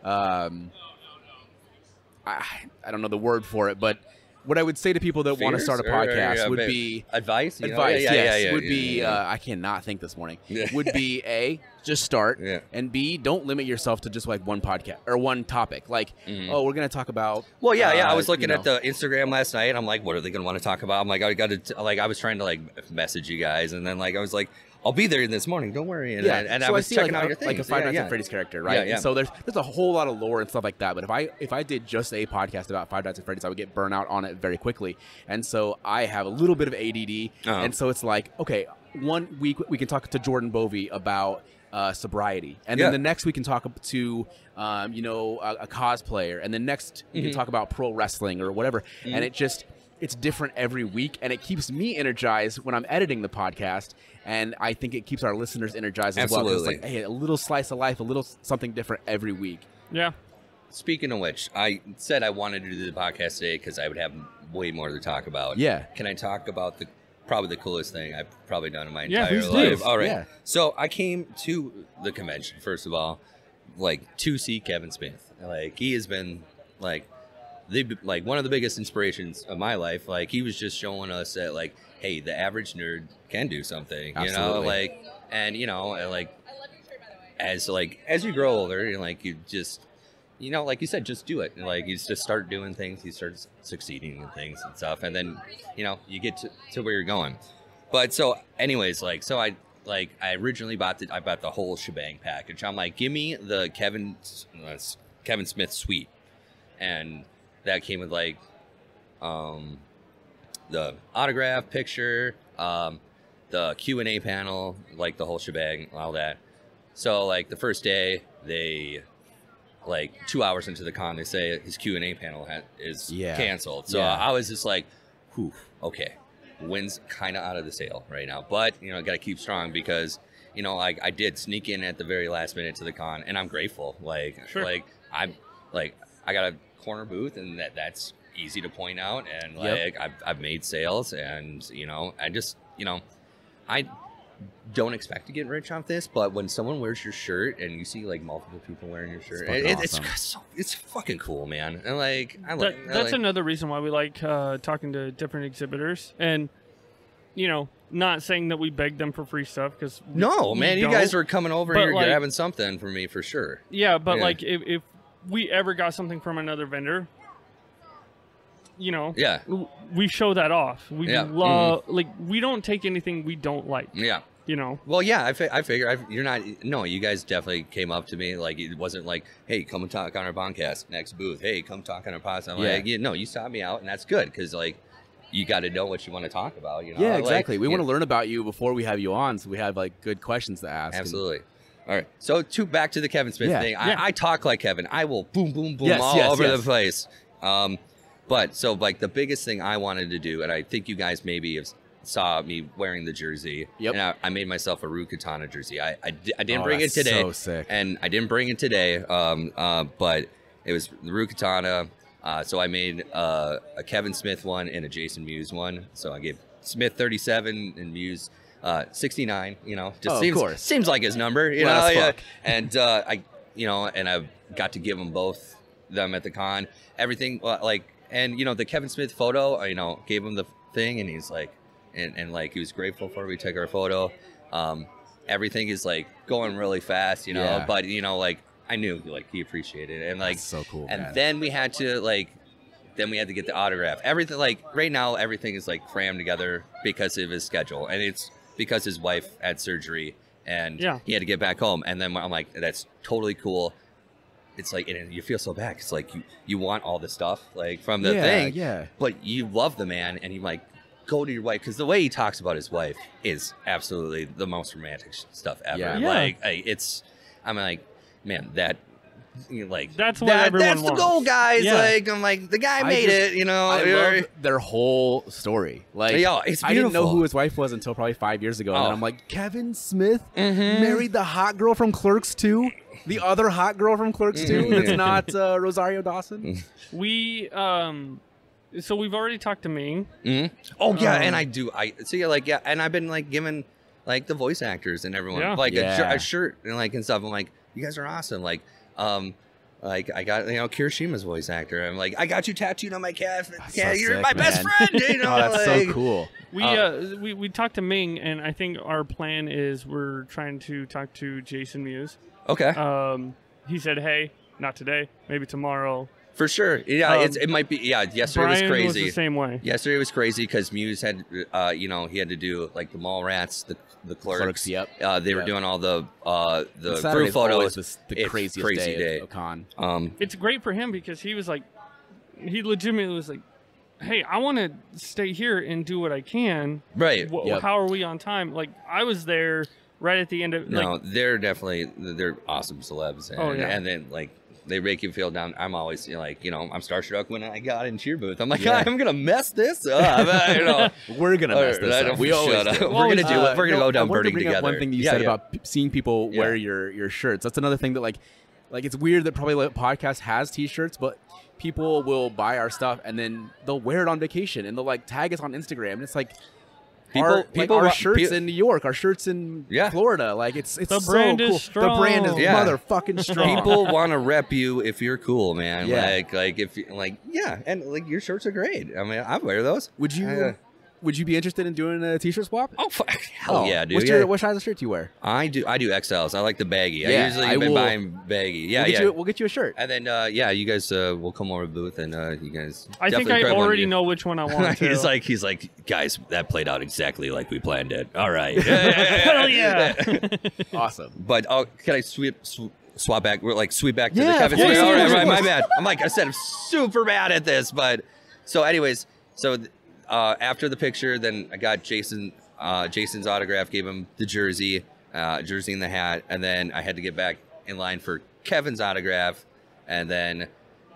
don't know the word for it, but what I would say to people that want to Fears? start a Or, podcast yeah, would maybe be advice. You know? advice. Yes, yeah, would yeah, be yeah. I cannot think this morning. Yeah. Would be A, just start, Yeah. and B, don't limit yourself to just like one podcast or one topic. Like, oh, we're gonna talk about. Well, yeah. I was you looking know, at the Instagram last night. I'm like, what are they going to want to talk about? I'm like, I got to I was trying to like message you guys, and then like I was like, I'll be there this morning. Don't worry. And, Yeah, and so I was see checking like out a, your things. like a Five Nights yeah, at Freddy's character, right? Yeah, yeah. And so there's a whole lot of lore and stuff like that. But if I did just a podcast about Five Nights at Freddy's, I would get burnt out on it very quickly. And so I have a little bit of ADD, Uh-huh. and so it's like, okay, 1 week we can talk to Jordan Bovey about sobriety, and Yeah. then the next we can talk to a cosplayer, and the next we Mm-hmm. can talk about pro wrestling or whatever. And it's different every week, and it keeps me energized when I'm editing the podcast, and I think it keeps our listeners energized as well. 'cause Absolutely. It's like, hey, a little slice of life, a little something different every week. Yeah. Speaking of which, I said I wanted to do the podcast today because I would have way more to talk about. Yeah. Can I talk about probably the coolest thing I've probably done in my Yeah, entire please life? do. All right. Yeah. So I came to the convention, first of all, like to see Kevin Smith. Like he has been like one of the biggest inspirations of my life. Like he was just showing us that like, hey, the average nerd can do something. You know, Absolutely. like, and you know, like as you grow older, you just, you know, like you said, just do it. And, like you just start doing things, you start succeeding in things and stuff, and then you know you get to where you're going. But so, anyways, I originally bought the whole shebang package. I'm like, give me the Kevin Smith suite, and that came with like the autograph picture, the Q&A panel, like the whole shebang, all that. So like the first day, they like 2 hours into the con, they say his Q&A panel is Yeah. canceled. So Yeah. I was just like, whew, okay, wind's kind of out of the sail right now. But, you know, got to keep strong because, you know, like I did sneak in at the very last minute to the con, and I'm grateful. Sure. I got a corner booth, and that's easy to point out. And Yep. like I've made sales, and, you know, I just, you know, I don't expect to get rich off this, but when someone wears your shirt and you see like multiple people wearing your shirt, It's fucking awesome. it's fucking cool, man. And like That's another reason why we like talking to different exhibitors, and you know, not saying that we beg them for free stuff because no, man, you guys were coming over But, here like- grabbing something for me for sure. yeah, but Yeah. like if we ever got something from another vendor, you know, Yeah. we show that off. We Yeah. love, like, we don't take anything we don't like, Yeah. you know. Well, yeah, I figure you're not. No, you guys definitely came up to me. Like, it wasn't like, hey, come and talk on our podcast next booth. Hey, come talk on our podcast. I'm like, no, you sought me out, and that's good because like you got to know what you want to talk about. You know, Yeah, Like, exactly. We you want to know, learn about you before we have you on, so we have like good questions to ask. Absolutely. All right. So back to the Kevin Smith Yeah. thing. Yeah. I talk like Kevin. I will boom, boom, boom Yes, all yes, over yes. the place. But so like the biggest thing I wanted to do, and I think you guys maybe have saw me wearing the jersey. Yep. And I made myself a Rue Katana jersey. I didn't Oh, bring it that's today. so sick. And I didn't bring it today. But it was the Rue Katana. So I made a Kevin Smith one and a Jason Mewes one. So I gave Smith 37 and Mewes 69. You know, just Oh, of course. seems like his number. You Well, know, as yeah. fuck. And I got to give them both them at the con. Everything and the Kevin Smith photo. Gave him the thing, and he's like, and like he was grateful for it. We took our photo. Everything is like going really fast, Yeah. but like I knew like he appreciated it, and like That's so cool, And man. then we had to get the autograph. Everything like right now, everything is like crammed together because of his schedule, and it's because his wife had surgery and Yeah. he had to get back home. And then I'm like, that's totally cool. It's like, and you feel so bad. It's like you want all the stuff like from the thing, Yeah. but you love the man, and you like go to your wife because the way he talks about his wife is absolutely the most romantic stuff ever. Yeah. Yeah. Like I'm like, man, that like That's what everyone that's wants. the goal, guys. Yeah. Like I'm like the guy I made just- it. You know, I love their whole story. Like, Yeah, it's I didn't know beautiful. who his wife was until probably 5 years ago. And then Oh. I'm like, Kevin Smith Mm-hmm. married the hot girl from Clerks 2? The other hot girl from Clerks 2 Mm-hmm. that's not Rosario Dawson? We so we've already talked to Ming. Oh yeah, and I see and I've been like giving like the voice actors and everyone Yeah. like Yeah. a shirt and like and stuff. I'm like, you guys are awesome. Like I got Kirishima's voice actor. I'm like, I got you tattooed on my calf. Yeah, so you're sick, my best man. friend. You know, Oh, that's like, so cool. We talked to Ming, and I think our plan is we're trying to talk to Jason Mewes. Okay, He said, "Hey, not today, maybe tomorrow." for sure. Yeah, it might be. Yeah, yesterday Brian was was crazy. the same way. Yesterday was crazy because Mewes had, he had to do like the mall rats, the clerks. Clerks, yep. They were Yep. doing all the group Saturday's always photos. the It's craziest crazy day of con. It's great for him because he was like, he legitimately was like, "Hey, I want to stay here and do what I can. Right. Yep. How are we on time?" Like I was there right at the end of. No, Like, they're awesome celebs, and, Oh, yeah. and then like they make you feel down. I'm always I'm starstruck when I got in cheer booth. I'm like, Yeah. I'm gonna mess this up. We're gonna mess this up. We always shut do. up. We're gonna do it. We're gonna go I down wanted to birding bring up together. one thing you Yeah, said yeah. about seeing people wear your shirts. That's another thing that like it's weird that probably like, podcast has T-shirts, but people will buy our stuff and then they'll wear it on vacation and they'll like tag us on Instagram. And it's like our wa- shirts pe- in New York, our shirts in Yeah. Florida. Like it's The so brand is cool. The brand is strong. Yeah. motherfucking strong. People want to rep you if you're cool, man. Yeah. Like if you and like your shirts are great. I mean, I wear those. Would you I, would you be interested in doing a T-shirt swap? Oh fuck, hell yeah, dude. What's yeah. what size of shirt do you wear? I do XLs. I like the baggy. I Yeah, usually I been will- buying baggy. Yeah, we'll get yeah. we'll get you a shirt. And then you guys will come over to the booth and you guys. I think definitely I grab one. already know which one I want. to. he's like, guys, that played out exactly like we planned it. All right. Hell yeah! Awesome. But can I swap back? We're like sweep back to Yeah, the Kevin of course, Smith. All of right, course, right, of my course. bad. I'm like I said, I'm super bad at this. But so, anyways, after the picture, then I got Jason's autograph, gave him the jersey and the hat, and then I had to get back in line for Kevin's autograph, and then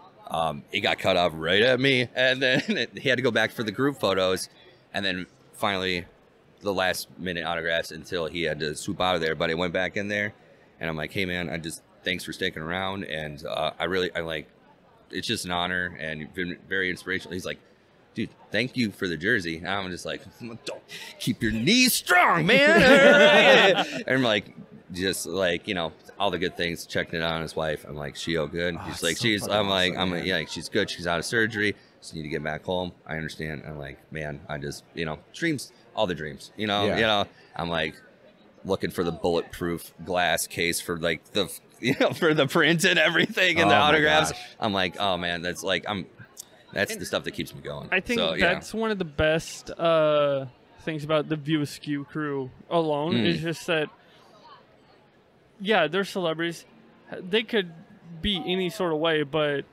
he got cut off right at me, and then he had to go back for the group photos, and then finally the last minute autographs until he had to swoop out of there. But I went back in there, and I'm like, hey man, thanks for sticking around, and I like, it's just an honor, and you've been very inspirational. He's like, dude, thank you for the jersey. And I'm just like, don't keep your knees strong, man. And I'm like, just like, all the good things, checking it out on his wife. I'm like, she good? Oh, He's it's like, so fucking I'm like, awesome, man. like, she's good. She's out of surgery. Just need to get back home. I understand. I'm like, man, I just, dreams, all the dreams, Yeah. I'm like looking for the bulletproof glass case for like the for the print and everything and Oh the my autographs. gosh. I'm like, oh man, that's the stuff that keeps me going. I think so, yeah. that's one of the best things about the View Askew crew alone is just that, yeah, they're celebrities. They could be any sort of way, but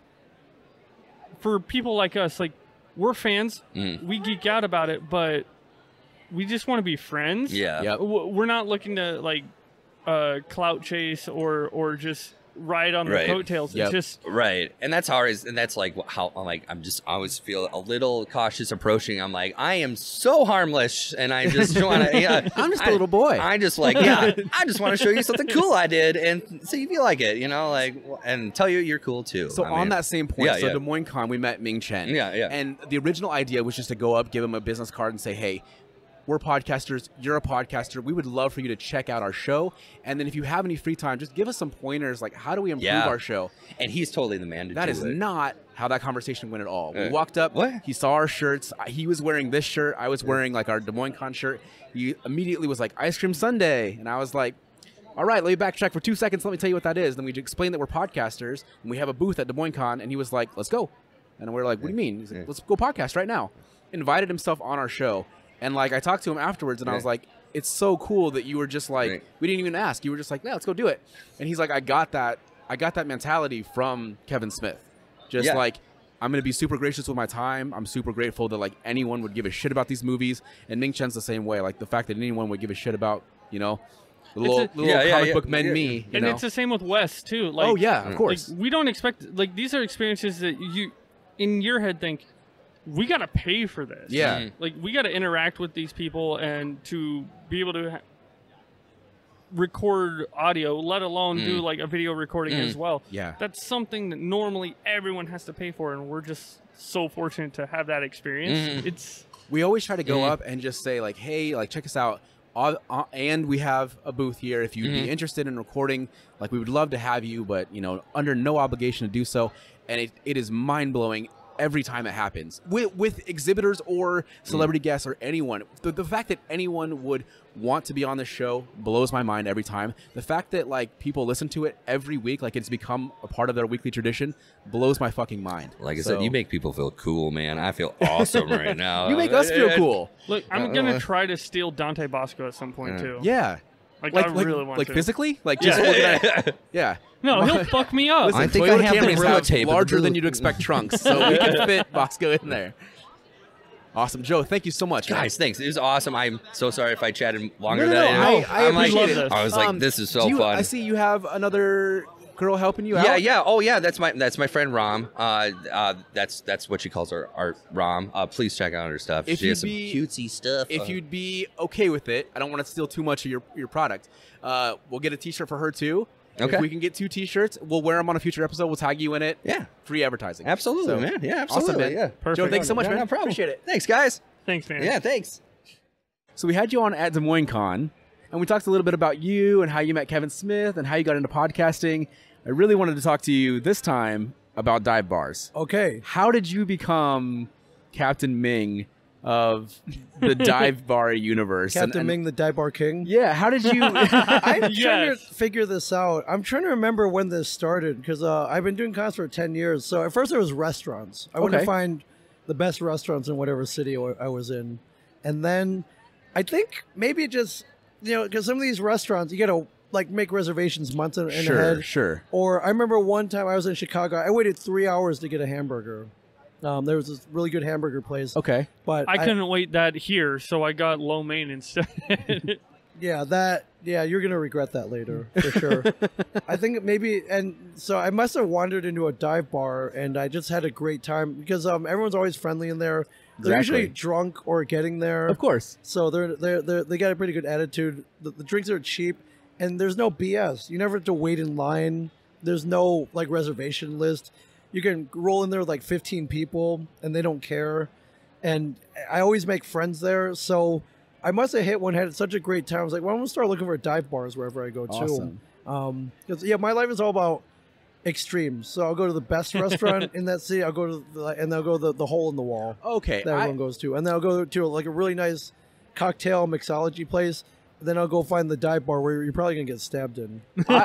for people like us, like, we're fans. We geek out about it, but we just want to be friends. Yeah. Yep. We're not looking to, like, clout chase or just ride on Right. the coattails. Yep. It's just Right, and that's how and that's like how I'm like I always feel a little cautious approaching. I'm like, I am so harmless, and I just want to. Yeah, I'm just a little boy. I just like, yeah, I just want to show you something cool I did, and see if you like it, like, and tell you you're cool too. So I on mean, that same point, yeah, so yeah. Des Moines Con, we met Ming Chen. Yeah, yeah. And the original idea was just to go up, give him a business card, and say, hey, we're podcasters. You're a podcaster. We would love for you to check out our show. And then if you have any free time, just give us some pointers. Like, how do we improve Yeah. our show? and he's totally the man to That do is it. not how that conversation went at all. We Uh, walked up. what? He saw our shirts. He was wearing this shirt. I was wearing like our Des Moines Con shirt. He immediately was like, Ice Cream Sunday. And I was like, all right, let me backtrack for 2 seconds. Let me tell you what that is. Then we explained that we're podcasters and we have a booth at Des Moines Con. And he was like, let's go. And we're like, what do you mean? He's like, let's go podcast right now. Invited himself on our show. And like, I talked to him afterwards and I was like, it's so cool that you were just like, Right. we didn't even ask. You were just like, yeah, let's go do it. And he's like, I got that mentality from Kevin Smith. Just Yeah. like, I'm going to be super gracious with my time. I'm super grateful that like anyone would give a shit about these movies. And Ming Chen's the same way. Like the fact that anyone would give a shit about, the little, It's a- little Yeah, comic yeah, book men yeah. me. and it's the same with Wes too. Like, oh yeah, of like, course. we don't expect, like, these are experiences that you in your head think we got to pay for this. Yeah. Like, we got to interact with these people and to be able to record audio, let alone do like a video recording as well. Yeah. That's something that normally everyone has to pay for, and we're just so fortunate to have that experience. It's We always try to go up and just say like, hey, like check us out. And we have a booth here. If you'd be interested in recording, like we would love to have you, but under no obligation to do so. And it is mind blowing every time it happens with exhibitors or celebrity guests or anyone. The fact that anyone would want to be on the show blows my mind every time. The fact that like people listen to it every week, like it's become a part of their weekly tradition, blows my fucking mind. Like I So- said, you make people feel cool, man. I feel awesome right now. you make us feel cool. look, I'm gonna try to steal Dante Bosco at some point too. Yeah. Like, I really want like to. physically, like just Yeah. looking at it. Yeah. No, he'll fuck me up. Listen, I think Toyota I have the Camrys Gorilla have tape at the larger than booth. you'd expect trunks, so we can fit Bosco in there. Awesome, Joe. Thank you so much, man. Guys, thanks. It was awesome. I'm so sorry if I chatted longer No, than I no, did. I I'm like, appreciate it. I was like, this is so fun. I see you have another girl helping you out. Yeah. Oh, yeah. That's my friend Rom. That's what she calls her art. Rom. Please check out her stuff. If She has some you'd be- cutesy stuff. If you'd be okay with it, I don't want to steal too much of your product. We'll get a T-shirt for her too. Okay. If we can get 2 T-shirts, we'll wear them on a future episode. We'll tag you in it. Yeah. Free advertising. Absolutely, So, man. Yeah, Awesome, absolutely. man. Yeah. Perfect. Joe, thanks so much, No, man. no problem. Appreciate it. Thanks, guys. Thanks, man. Yeah, thanks. So we had you on at Des Moines Con, and we talked a little bit about you and how you met Kevin Smith and how you got into podcasting. I really wanted to talk to you this time about dive bars. Okay. How did you become Captain Ming of the dive bar universe? Captain And- Ming, the Dive Bar King. Yeah, how did you... I'm trying to Yes. figure this out. I'm trying to remember when this started because I've been doing cons for 10 years. So at first it was restaurants. I wanted Okay. to find the best restaurants in whatever city I was in. And then I think maybe it just, because some of these restaurants, you got to like make reservations months in ahead. Sure. Or I remember one time I was in Chicago. I waited 3 hours to get a hamburger. There was this really good hamburger place. Okay. But I couldn't wait that here, so I got low main instead. Yeah, you're gonna regret that later for sure. I think maybe, and so I must have wandered into a dive bar, and I just had a great time because everyone's always friendly in there. They're usually Exactly. drunk or getting there, Of course. so they got a pretty good attitude. The drinks are cheap, and there's no BS. You never have to wait in line. There's no like reservation list. You can roll in there with like 15 people, and they don't care. And I always make friends there, so I must have hit one, had such a great time. I was like, well, I'm gonna start looking for dive bars wherever I go Awesome. too. Because my life is all about extremes. So I'll go to the best restaurant in that city. I'll go to and I'll go to the hole in the wall Okay. that everyone goes to, and then I'll go to like a really nice cocktail mixology place. then I'll go find the dive bar where you're probably gonna get stabbed in.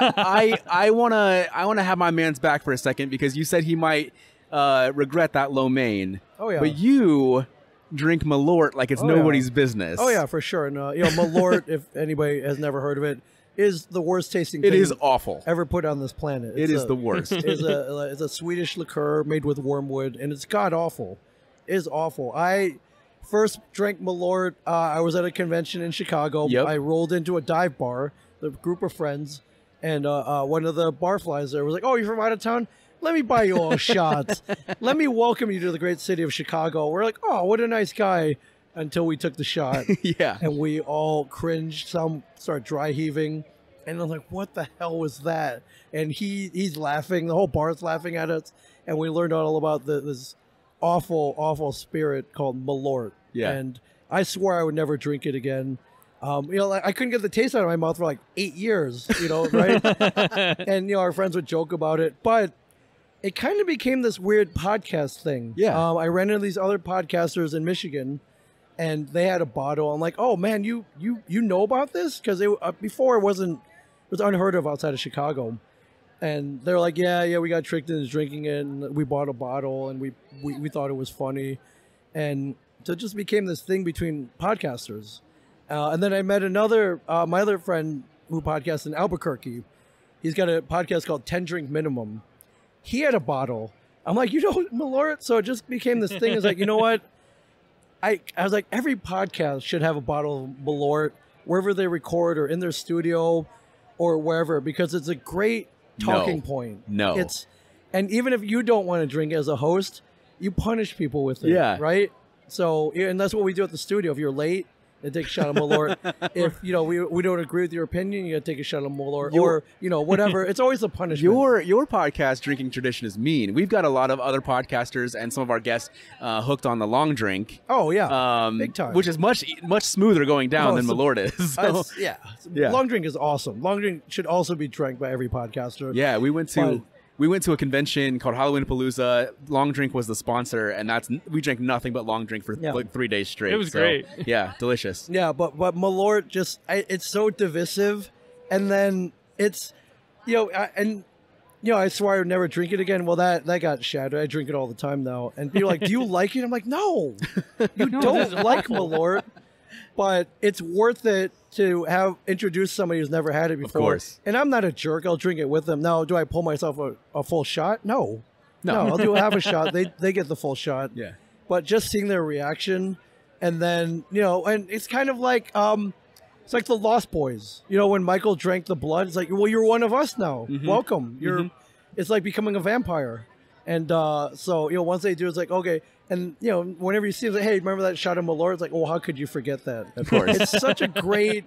I wanna have my man's back for a second because you said he might regret that lo mein. Oh yeah. But you drink Malort like it's Oh, yeah. nobody's business. Oh yeah, for sure. And Malort, if anybody has never heard of it, is the worst tasting It thing is awful. ever put on this planet. It is the worst. It's a Swedish liqueur made with wormwood, and it's god awful. It is awful. I first drank Malort. I was at a convention in Chicago. Yep. I rolled into a dive bar, the group of friends, and one of the barflies there was like, "Oh, you're from out of town? Let me buy you all a shot. Let me welcome you to the great city of Chicago." We're like, "Oh, what a nice guy," until we took the shot. Yeah. And we all cringed. Some started dry heaving. And I'm like, what the hell was that? And he's laughing. The whole bar's laughing at us. And we learned all about this awful, awful spirit called Malort. Yeah. And I swore I would never drink it again. Like I couldn't get the taste out of my mouth for like 8 years, right? And, our friends would joke about it. But it kind of became this weird podcast thing. Yeah. I ran into these other podcasters in Michigan, and they had a bottle. I'm like, oh man, you know about this? Because before it was unheard of outside of Chicago. And they're like, yeah, we got tricked into drinking it, and we bought a bottle, and we thought it was funny, and so it just became this thing between podcasters. And then I met my other friend who podcasts in Albuquerque. He's got a podcast called 10 Drink Minimum. He had a bottle. I'm like, Malort? So it just became this thing. It's like, you know what? I was like, every podcast should have a bottle of Malort wherever they record or in their studio or wherever, because it's a great talking point. No. And even if you don't want to drink as a host, you punish people with it. Yeah. Right? So, and that's what we do at the studio. If you're late, and take a shot of Malort. If we don't agree with your opinion, you got to take a shot of Malort, or whatever. It's always a punishment. Your podcast drinking tradition is mean. We've got a lot of other podcasters and some of our guests hooked on the long drink. Oh yeah, big time. Which is much smoother going down than Malort is. So. Yeah. Long drink is awesome. Long drink should also be drank by every podcaster. Yeah, we went to a convention called Halloween Palooza. Long Drink was the sponsor, and we drank nothing but Long Drink for like 3 days straight. It was great. Yeah, delicious. Yeah, but Malort it's so divisive, and then it's I swore I would never drink it again. Well, that got shattered. I drink it all the time now, and people are like, "Do you like it?" I'm like, "No, you don't like Malort." But it's worth it to have introduced somebody who's never had it before. Of course. And I'm not a jerk. I'll drink it with them. Now, do I pull myself a full shot? No. I'll do half a shot. They get the full shot. Yeah. But just seeing their reaction, and then and it's kind of like it's like the Lost Boys. When Michael drank the blood, it's like, well, you're one of us now. Mm-hmm. Welcome. It's like becoming a vampire. And so once they do, it's like, okay. And whenever you see it, like, hey, remember that shot of Malort? It's like, well, how could you forget that? Of course. It's such a great,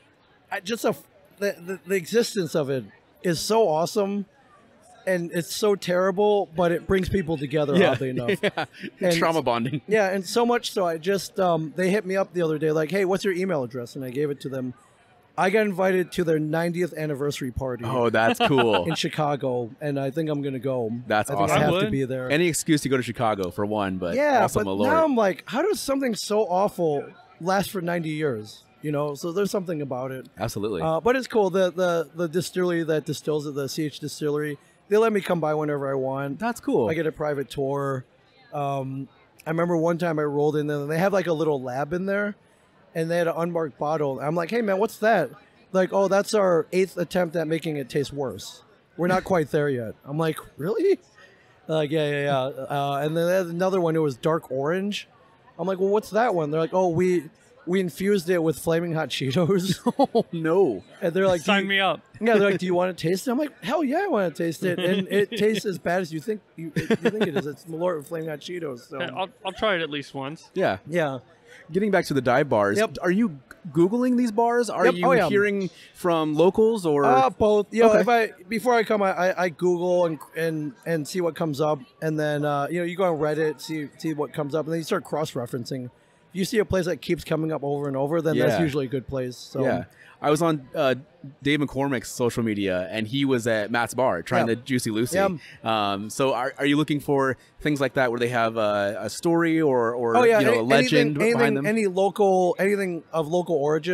the existence of it is so awesome, and it's so terrible, but it brings people together, oddly enough. Yeah. And trauma bonding. Yeah, and so much so I just they hit me up the other day like, hey, what's your email address? And I gave it to them. I got invited to their 90th anniversary party. Oh, that's cool. In Chicago, and I think I'm going to go. That's I think awesome. I have to be there. Any excuse to go to Chicago for one, but yeah, also but Malort. now I'm like, how does something so awful last for 90 years? So there's something about it. Absolutely. But it's cool. The distillery that distills it, the CH Distillery, they let me come by whenever I want. That's cool. I get a private tour. I remember one time I rolled in there, and they have like a little lab in there, and they had an unmarked bottle. I'm like, hey man, what's that? Like, oh, that's our 8th attempt at making it taste worse. We're not quite there yet. I'm like, really? Like, yeah. And then they had another one. It was dark orange. I'm like, well, what's that one? They're like, oh, we infused it with flaming hot Cheetos. Oh no! And they're like, sign me up. Yeah, they're like, do you want to taste it? I'm like, hell yeah, I want to taste it. And it tastes as bad as you think it is. It's Malort with flaming hot Cheetos. So. I'll try it at least once. Yeah. Yeah. Getting back to the dive bars, are you Googling these bars? Are you hearing from locals or both? Before I come, I Google and see what comes up, and then you go on Reddit, see what comes up, and then you start cross-referencing. If you see a place that keeps coming up over and over, then that's usually a good place. So. Yeah. I was on Dave McCormick's social media, and he was at Matt's bar trying the Juicy Lucy. So are you looking for things like that where they have a story or a legend behind them? Anything of local origin.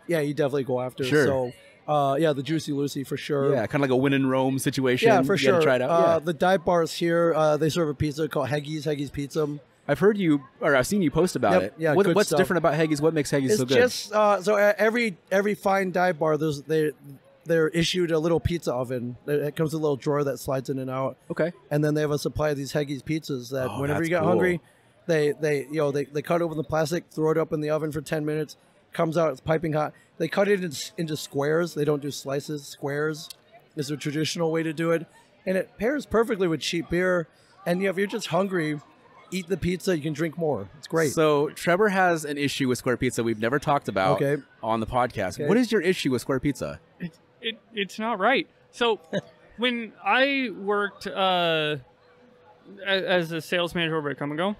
yeah, you definitely go after. Sure. So, yeah, the Juicy Lucy for sure. Yeah, kind of like a win in Rome situation. Yeah, for You gotta sure. Try it out. The dive bars here, they serve a pizza called Heggy's Pizza. I've heard you, or I've seen you post about Yep, it. yeah, What's good stuff. different about Heggy's? What makes Heggy's It's so good? just so every fine dive bar, they're issued a little pizza oven. It comes with a little drawer that slides in and out, Okay. and then they have a supply of these Heggy's pizzas that Oh, whenever that's you get cool. hungry, they cut open the plastic, throw it up in the oven for 10 minutes, comes out, it's piping hot. They cut it into squares. They don't do slices. Squares is a traditional way to do it, and it pairs perfectly with cheap beer. And if you're just hungry, eat the pizza. You can drink more. It's great. So Trevor has an issue with Square Pizza we've never talked about Okay. on the podcast. Okay. What is your issue with Square Pizza? It's not right. So when I worked as a sales manager over at Come and Go,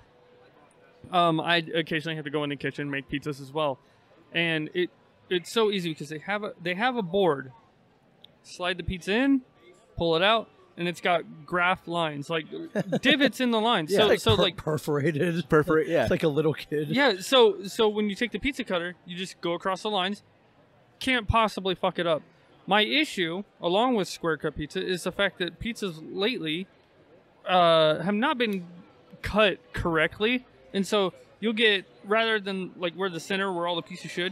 I occasionally had to go in the kitchen and make pizzas as well, and it's so easy because they have a board. Slide the pizza in, pull it out, and it's got graph lines, like divots in the lines. yeah, so perforated. Perfect. Yeah. It's like a little kid. yeah. So when you take the pizza cutter, you just go across the lines. Can't possibly fuck it up. My issue, along with square cut pizza, is the fact that pizzas lately have not been cut correctly, and so you'll get, rather than like where the center where all the pieces should,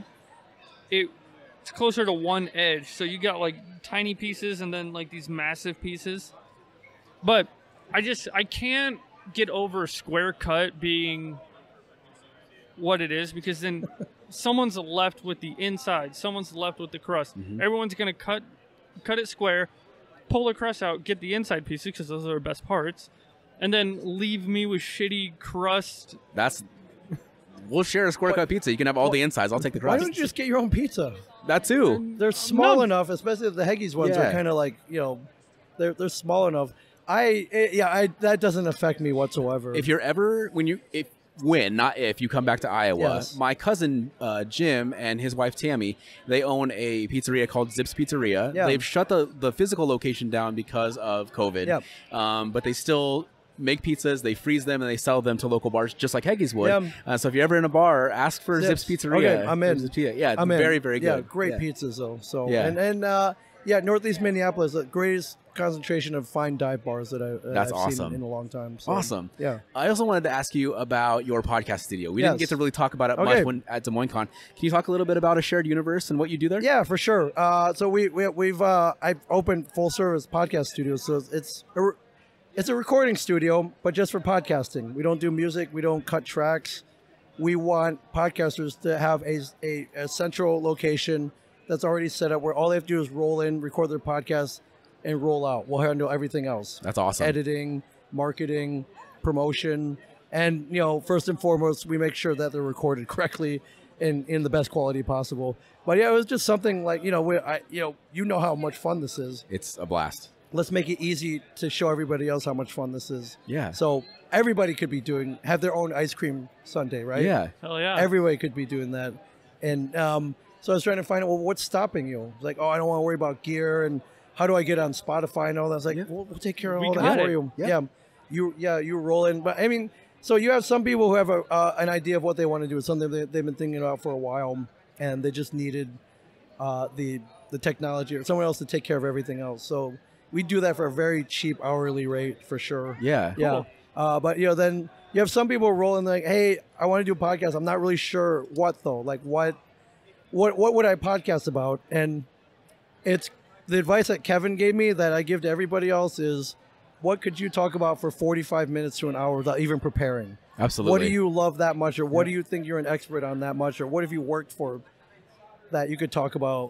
it's closer to one edge. So you got like tiny pieces and then like these massive pieces. But I can't get over square cut being what it is, because then someone's left with the inside, someone's left with the crust. Everyone's gonna cut it square, pull the crust out, get the inside pieces because those are the best parts, and then leave me with shitty crust. We'll share a Square Cut pizza. You can have all the insides. I'll take the Why crust. don't you just get your own pizza? That too. They're small No. enough, especially the Heggy's ones Yeah. are kind of like, they're small enough. That doesn't affect me whatsoever. If you're ever not if you come back to Iowa, Yes. my cousin Jim and his wife Tammy, they own a pizzeria called Zips Pizzeria. Yeah. They've shut the physical location down because of COVID. Yep. But they still make pizzas, they freeze them, and they sell them to local bars just like Heggy's would. Yeah. So if you're ever in a bar, ask for Zips, Pizzeria. Okay, I'm in. Zips Pizzeria. Yeah, I'm in. very, very good. Yeah, great pizzas though. So Yeah. and Northeast Minneapolis, the greatest concentration of fine dive bars that That's I've awesome. seen in a long time. So, Awesome. Yeah. I also wanted to ask you about your podcast studio. We Yes. didn't get to really talk about it Okay. much at Des Moines Con. Can you talk a little bit about A Shared Universe and what you do there? Yeah, for sure. So I've opened full service podcast studios. So it's a recording studio, but just for podcasting. We don't do music. We don't cut tracks. We want podcasters to have a central location that's already set up where all they have to do is roll in, record their podcast, and roll out. We'll handle everything else. That's awesome. Editing, marketing, promotion, and first and foremost, we make sure that they're recorded correctly in the best quality possible. But yeah, it was just something like you know how much fun this is. It's a blast. Let's make it easy to show everybody else how much fun this is. Yeah. So everybody could be have their own ice cream sundae, right? Yeah. Hell yeah. Everybody could be doing that. And so I was trying to find out, well, what's stopping you? It's like, I don't want to worry about gear and how do I get on Spotify and all that. I was like, we'll take care of We all got that it. for you. Yeah. You roll in. But I mean, so you have some people who have an idea of what they want to do. It's something they've been thinking about for a while, and they just needed the technology or someone else to take care of everything else. So we do that for a very cheap hourly rate for sure. Yeah. Yeah. But then you have some people rolling like, hey, I want to do a podcast. I'm not really sure what though. Like what would I podcast about? And it's the advice that Kevin gave me that I give to everybody else is, what could you talk about for 45 minutes to an hour without even preparing? Absolutely. What do you love that much, or what do you think you're an expert on that much, or what have you worked for that you could talk about,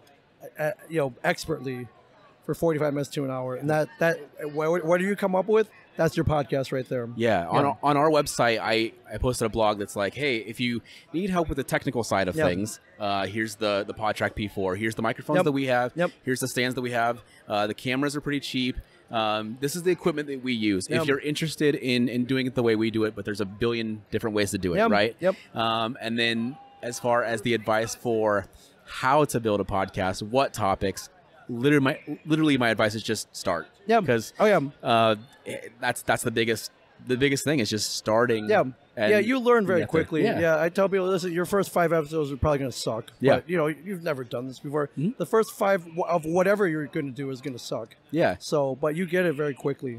expertly for 45 minutes to an hour? And that what do you come up with? That's your podcast right there. Yeah. On our website, I posted a blog that's like, hey, if you need help with the technical side of Yep. things, here's the PodTrack P4. Here's the microphones Yep. that we have. Yep. Here's the stands that we have. The cameras are pretty cheap. This is the equipment that we use. Yep. If you're interested in doing it the way we do it, but there's a billion different ways to do it, Yep. right? Yep. And then as far as the advice for how to build a podcast, what topics, literally my advice is just start. Yeah. Because Oh yeah. that's the biggest the biggest thing is just starting. Yeah. and Yeah, you learn very get there. quickly. Yeah. Yeah, I tell people, listen, your first 5 episodes are probably going to suck. Yeah. But, you've never done this before. Mm-hmm. The first 5 of whatever you're going to do is going to suck. Yeah. So, but you get it very quickly.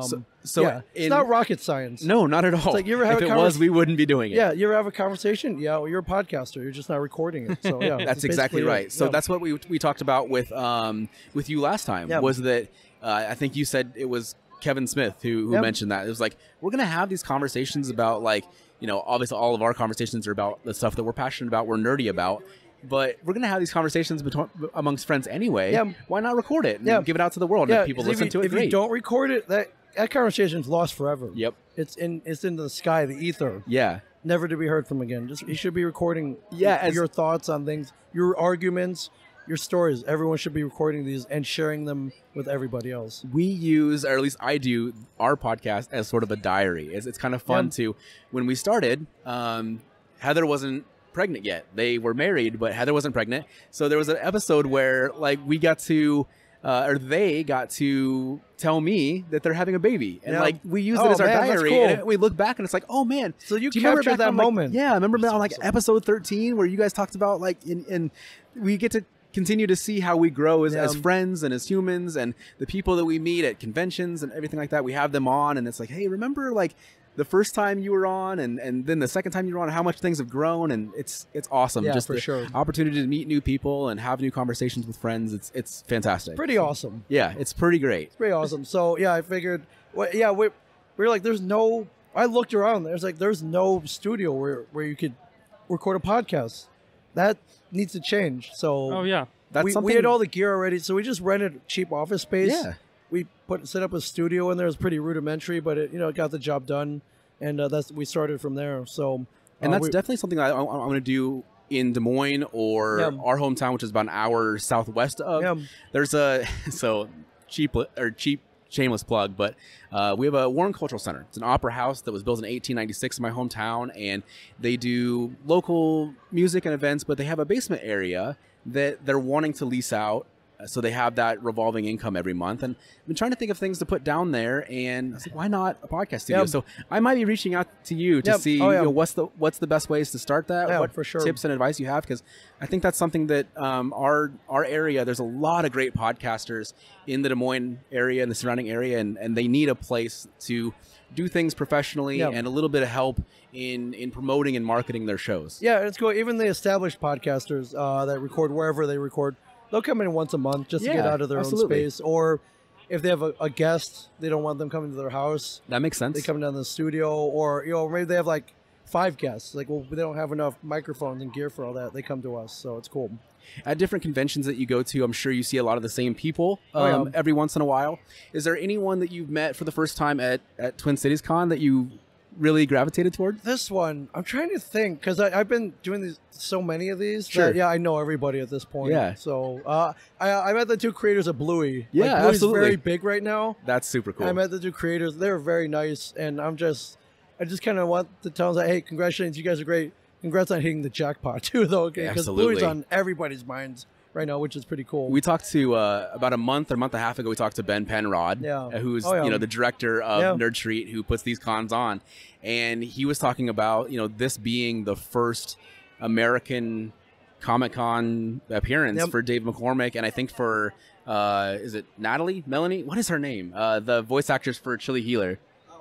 So yeah, it's not rocket science. No, not at all. like you ever have if a it was, we wouldn't be doing it. Yeah, you ever have a conversation? Yeah, well, you're a podcaster. You're just not recording it. So yeah, That's it's exactly basically right. it. So Yeah. that's what we talked about with you last time. Yeah. Was that I think you said it was Kevin Smith who Yeah. mentioned that. It was like, we're gonna have these conversations about, like, obviously all of our conversations are about the stuff that we're passionate about, we're nerdy about. But we're gonna have these conversations amongst friends anyway. Yeah. Why not record it and Yeah. give it out to the world? Yeah, And if people 'cause listen to it, if great. you don't record it, that conversation's lost forever. Yep. It's in the sky, the ether, Yeah. never to be heard from again. Just you should be recording. Yeah, your thoughts on things, your arguments, your stories. Everyone should be recording these and sharing them with everybody else. We use, or at least I do, our podcast as sort of a diary. It's kind of fun to, when we started, Heather wasn't pregnant yet. They were married, but Heather wasn't pregnant. So there was an episode where, like, we got to, or they got to tell me that they're having a baby. And, Yeah. like, we used Oh, it as our man, that's diary. cool. And we look back and it's like, oh, man. So you do remember captured back that on, like- moment. yeah, I remember on, like, episode 13 where you guys talked about, like, in we get to continue to see how we grow as friends and as humans, and the people that we meet at conventions and everything like that. We have them on, and it's like, hey, remember, like, the first time you were on, and then the second time you were on, how much things have grown, and it's awesome. Yeah, Just for the sure. opportunity to meet new people and have new conversations with friends. It's fantastic. Pretty awesome. Yeah, it's pretty great. Pretty awesome. So yeah, I figured. Well, yeah, we were like, there's no. I looked around. There's no studio where you could record a podcast. That needs to change. So Oh yeah. That's we something. had all the gear already, so we just rented cheap office space. Yeah. We set up a studio in there. It was pretty rudimentary, but it got the job done, and we started from there. So And that's we- definitely something I want to do in Des Moines or Yeah. our hometown, which is about an hour southwest of. Yeah. There's a cheap shameless plug, but we have a Warren Cultural Center. It's an opera house that was built in 1896 in my hometown, and they do local music and events, but they have a basement area that they're wanting to lease out. So they have that revolving income every month, and I've been trying to think of things to put down there. And I was like, why not a podcast studio? Yeah. So I might be reaching out to you to Yeah. see Oh, yeah. what's the best ways to start that. Yeah, what for sure. tips and advice you have, because I think that's something that our area, there's a lot of great podcasters in the Des Moines area and the surrounding area, and they need a place to do things professionally Yeah. and a little bit of help in promoting and marketing their shows. Yeah, it's cool. Even the established podcasters that record wherever they record, they'll come in once a month just to get Yeah, out of their absolutely. own space. Or if they have a guest, they don't want them coming to their house. That makes sense. They come down to the studio, or maybe they have like 5 guests. Like, well, they don't have enough microphones and gear for all that. They come to us, so it's cool. At different conventions that you go to, I'm sure you see a lot of the same people Oh, yeah. every once in a while. Is there anyone that you've met for the first time at Twin Cities Con that you really gravitated towards? This one, I'm trying to think, because I've been doing so many of these. Sure. That, yeah, I know everybody at this point. Yeah. So I met the 2 creators of Bluey. Yeah, like, Bluey's absolutely. very big right now. That's super cool. I met the 2 creators. They're very nice, and I just kind of want to tell them, hey, congratulations, you guys are great. Congrats on hitting the jackpot too, though. Okay, because Absolutely. Bluey's on everybody's minds right now, which is pretty cool. We talked to about a month or month and a half ago. We talked to Ben Penrod, Yeah. who's Oh, yeah. the director of Yeah. Nerd Street, who puts these cons on, and he was talking about this being the first American Comic-Con appearance Yep. for Dave McCormick, and I think for is it Melanie? What is her name? The voice actress for Chili Healer.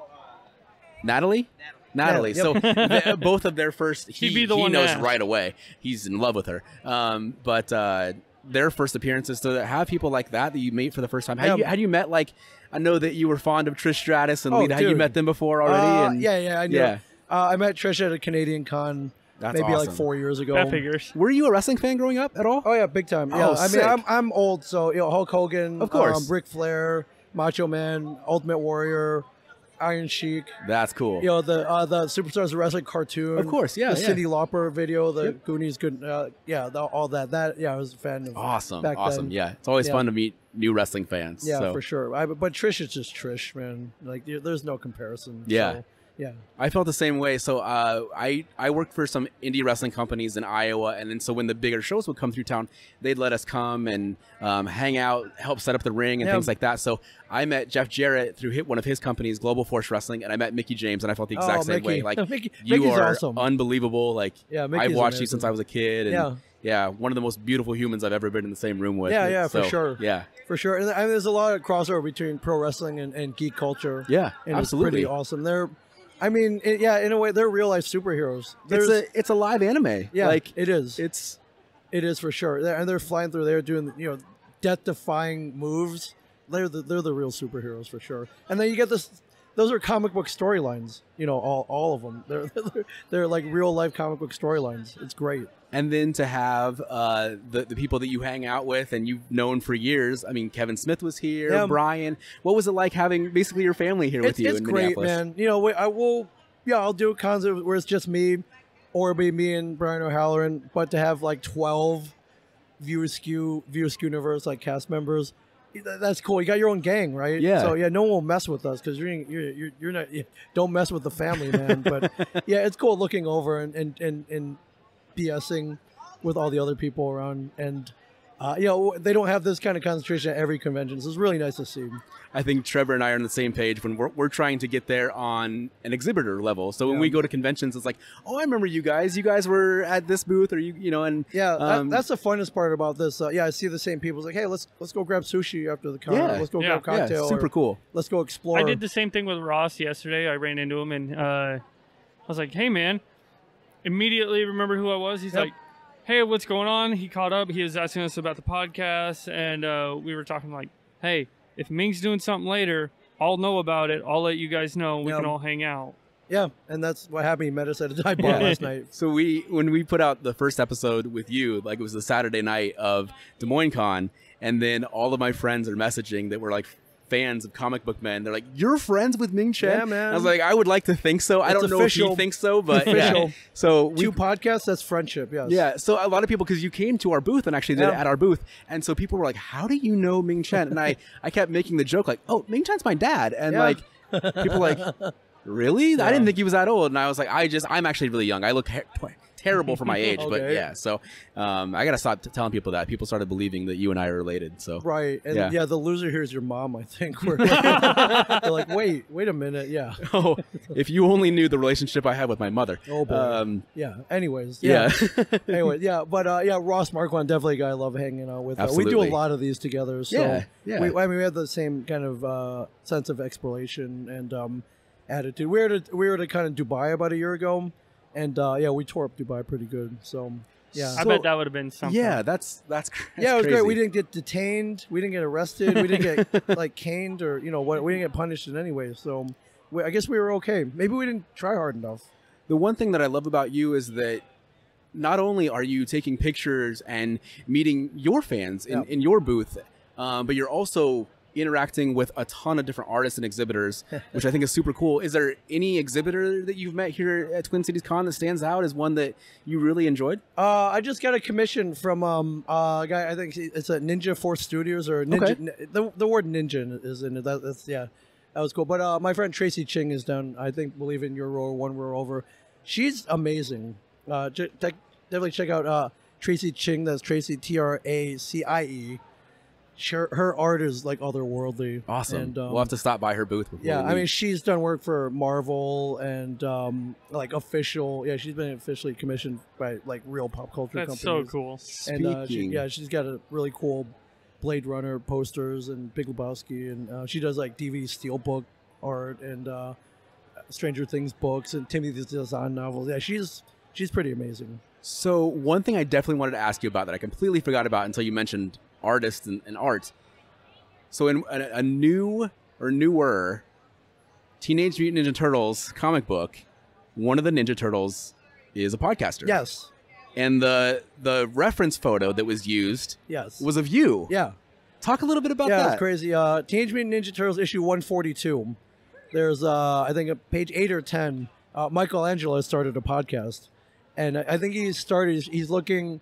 Natalie. Natalie, yep. So both of their first, She'd be the one to knows ask. right away. He's in love with her. But their first appearances, to have people like that you meet for the first time. Had you met, like, I know that you were fond of Trish Stratus and Oh, Lita. Had you dude. met them before already? Yeah, I knew. Yeah. I met Trish at a Canadian con That's maybe like awesome. 4 years ago. That figures. Were you a wrestling fan growing up at all? Oh yeah, big time. Yeah, Oh, I mean, sick. I'm old, so Hulk Hogan, Of course. Ric Flair, Macho Man, Ultimate Warrior, Iron Sheik. That's cool. The Superstars of Wrestling cartoon. Of course, yeah, The yeah. Cyndi Lauper video, the Goonies, good. All that. That I was a fan of. Awesome. back Awesome. then. Yeah. It's always Yeah. fun to meet new wrestling fans. Yeah, so. for sure. But Trish is just Trish, man. Like, there's no comparison. Yeah. So, Yeah. I felt the same way. So I worked for some indie wrestling companies in Iowa, and then so when the bigger shows would come through town, they'd let us come and hang out, help set up the ring and things like that. So I met Jeff Jarrett through one of his companies, Global Force Wrestling, and I met Mickey James, and I felt the exact same way. Like you Mickey's are awesome. unbelievable. Like Mickey's I've watched you amazing. since I was a kid. And one of the most beautiful humans I've ever been in the same room with. Yeah, So, for sure. Yeah. For sure. And I mean, there's a lot of crossover between pro wrestling and geek culture. Yeah, and absolutely. It's pretty awesome. In a way, they're real life superheroes. It's a live anime. Yeah, like it is. It is for sure. And they're flying through there doing death defying moves. They're the real superheroes for sure. And then you get this. Those are comic book storylines. All of them. They're like real life comic book storylines. It's great. And then to have the people that you hang out with and you've known for years. I mean, Kevin Smith was here, Brian. What was it like having basically your family here with you in Minneapolis? It's great, man. I'll do cons where it's just me, or it'll be me and Brian O'Halloran. But to have like 12 View Askew Universe like cast members, that's cool. You got your own gang, right? Yeah. So no one will mess with us because you're not. Don't mess with the family, man. But it's cool looking over and BSing with all the other people around, and they don't have this kind of concentration at every convention, so it's really nice to see. I think Trevor and I are on the same page when we're trying to get there on an exhibitor level. So when we go to conventions, it's like, oh, I remember you guys. You guys were at this booth, or that's the funnest part about this. I see the same people. It's like, hey, let's go grab sushi after the con. Let's go grab a cocktail. Super cool. Let's go explore. I did the same thing with Ross yesterday. I ran into him and I was like, hey, man. Immediately remember who I was. He's like, hey, what's going on? He caught up. He was asking us about the podcast, and we were talking like, hey, if Ming's doing something later, I'll know about it. I'll let you guys know. We can all hang out. Yeah, and that's what happened. He met us at a dive bar last night. So when we put out the first episode with you, like it was the Saturday night of Des Moines Con, and then all of my friends are messaging that were like fans of Comic Book Men. They're like, you're friends with Ming Chen? Yeah, man. I was like, I would like to think so. I don't know if he thinks so, but official. So two podcasts, that's friendship, yes. Yeah, so a lot of people, because you came to our booth and actually did it at our booth, and so people were like, how do you know Ming Chen? And I kept making the joke like, oh, Ming Chen's my dad. And like, people were like, really? I didn't think he was that old. And I was like, I'm actually really young. I look terrible for my age, but yeah. So I gotta stop telling people that. People started believing that you and I are related. So right, and the loser here is your mom. I think they're like, wait a minute, yeah. Oh, if you only knew the relationship I have with my mother. Oh boy. Anyways, anyway, but Ross Marquand, definitely a guy I love hanging out with. We do a lot of these together. So we have the same kind of sense of exploration and attitude. We were to kind of Dubai about a year ago. And we tore up Dubai pretty good. So I bet that would have been something. Yeah, that's crazy. Yeah, it was great. We didn't get detained. We didn't get arrested. We didn't get like caned or what. We didn't get punished in any way. So I guess we were okay. Maybe we didn't try hard enough. The one thing that I love about you is that not only are you taking pictures and meeting your fans in your booth, but you're also interacting with a ton of different artists and exhibitors, which I think is super cool. Is there any exhibitor that you've met here at Twin Cities Con that stands out as one that you really enjoyed? I just got a commission from a guy, I think it's a Ninja Force Studios or Ninja. The word ninja is in it. That was cool. But my friend Tracy Ching is down, I think, believe in your row, one row over. She's amazing. Definitely check out Tracy Ching. That's Tracy Tracie. Her art is like otherworldly. Awesome. And, we'll have to stop by her booth. I mean, she's done work for Marvel and like official. Yeah, she's been officially commissioned by like real pop culture companies. That's so cool. And she's got a really cool Blade Runner posters and Big Lebowski, and she does like DVD steelbook art and Stranger Things books and Timothy Zahn novels. Yeah, she's pretty amazing. So one thing I definitely wanted to ask you about that I completely forgot about until you mentioned artists and art. So in a new or newer Teenage Mutant Ninja Turtles comic book, one of the Ninja Turtles is a podcaster. Yes. And the reference photo that was used was of you. Yeah. Talk a little bit about that. Yeah, it's crazy. Teenage Mutant Ninja Turtles issue 142. There's I think a page 8 or 10. Michelangelo started a podcast. And I think he's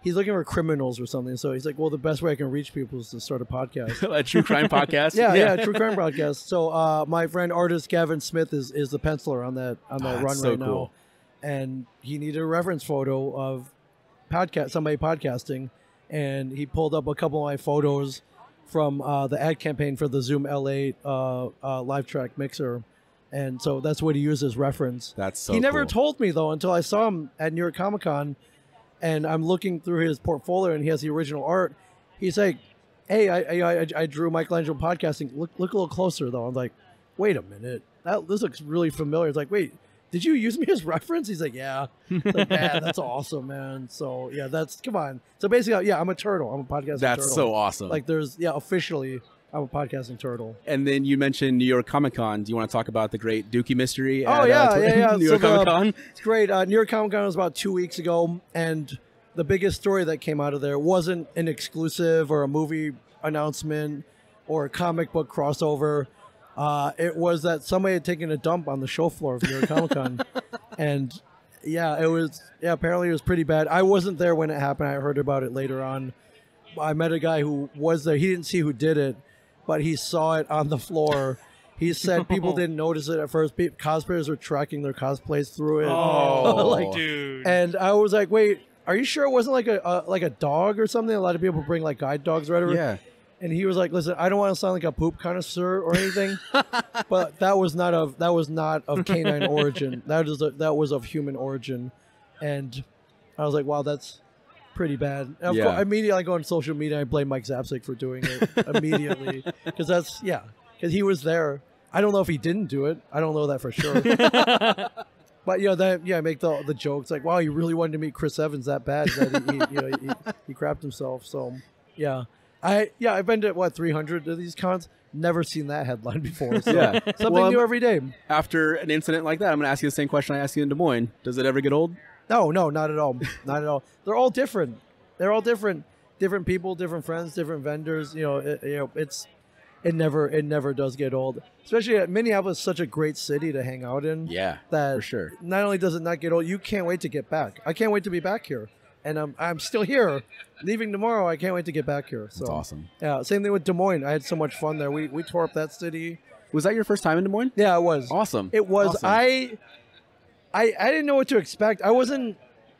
he's looking for criminals or something. So he's like, well, the best way I can reach people is to start a podcast. A true crime podcast. Yeah, true crime podcast. So my friend artist Gavin Smith is the penciler on that run so right now, cool. and he needed a reference photo of somebody podcasting, and he pulled up a couple of my photos from the ad campaign for the Zoom L8 live track mixer, and so that's what he used as reference. That's so He never cool. told me though until I saw him at New York Comic Con, and I'm looking through his portfolio and he has the original art. He's like, "Hey, I drew Michelangelo podcasting. Look a little closer though." I'm like, "Wait a minute, this looks really familiar." It's like, "Wait, did you use me as reference?" He's like, "Yeah." Like, man, that's awesome, man. So yeah, come on. So basically, yeah, I'm a turtle. I'm a podcasting That's turtle. so awesome. Like officially, I'm a podcasting turtle. And then you mentioned New York Comic Con. Do you want to talk about the great Dookie mystery? Oh, at, yeah. New York Comic Con. It's great. New York Comic Con was about 2 weeks ago, and the biggest story that came out of there wasn't an exclusive or a movie announcement or a comic book crossover. It was that somebody had taken a dump on the show floor of New York Comic Con, and apparently it was pretty bad. I wasn't there when it happened. I heard about it later on. I met a guy who was there. He didn't see who did it, but he saw it on the floor. He said people didn't notice it at first. Cosplayers were tracking their cosplays through it. Oh, dude. And I was like, wait, are you sure it wasn't like a dog or something? A lot of people bring like guide dogs or whatever. Yeah. And he was like, listen, I don't want to sound like a poop connoisseur or anything, but that was not of canine origin. That was of human origin. And I was like, wow, that's pretty bad. And of course, immediately I go on social media and I blame Mike Zapsik for doing it immediately. Because he was there. I don't know if he didn't do it. I don't know that for sure. But I make the jokes like, wow, you really wanted to meet Chris Evans that bad that he crapped himself. So yeah. I've been to 300 of these cons. Never seen that headline before. So something new every day. After an incident like that, I'm going to ask you the same question I asked you in Des Moines. Does it ever get old? No, not at all. Not at all. They're all different. Different people, different friends, different vendors. It never does get old. Especially Minneapolis is such a great city to hang out in. Yeah, that for sure. Not only does it not get old, you can't wait to get back. I can't wait to be back here. And I'm still here. Leaving tomorrow, I can't wait to get back here. So, that's awesome. Yeah, same thing with Des Moines. I had so much fun there. We tore up that city. Was that your first time in Des Moines? Yeah, it was. Awesome. It was. Awesome. I didn't know what to expect. I wasn't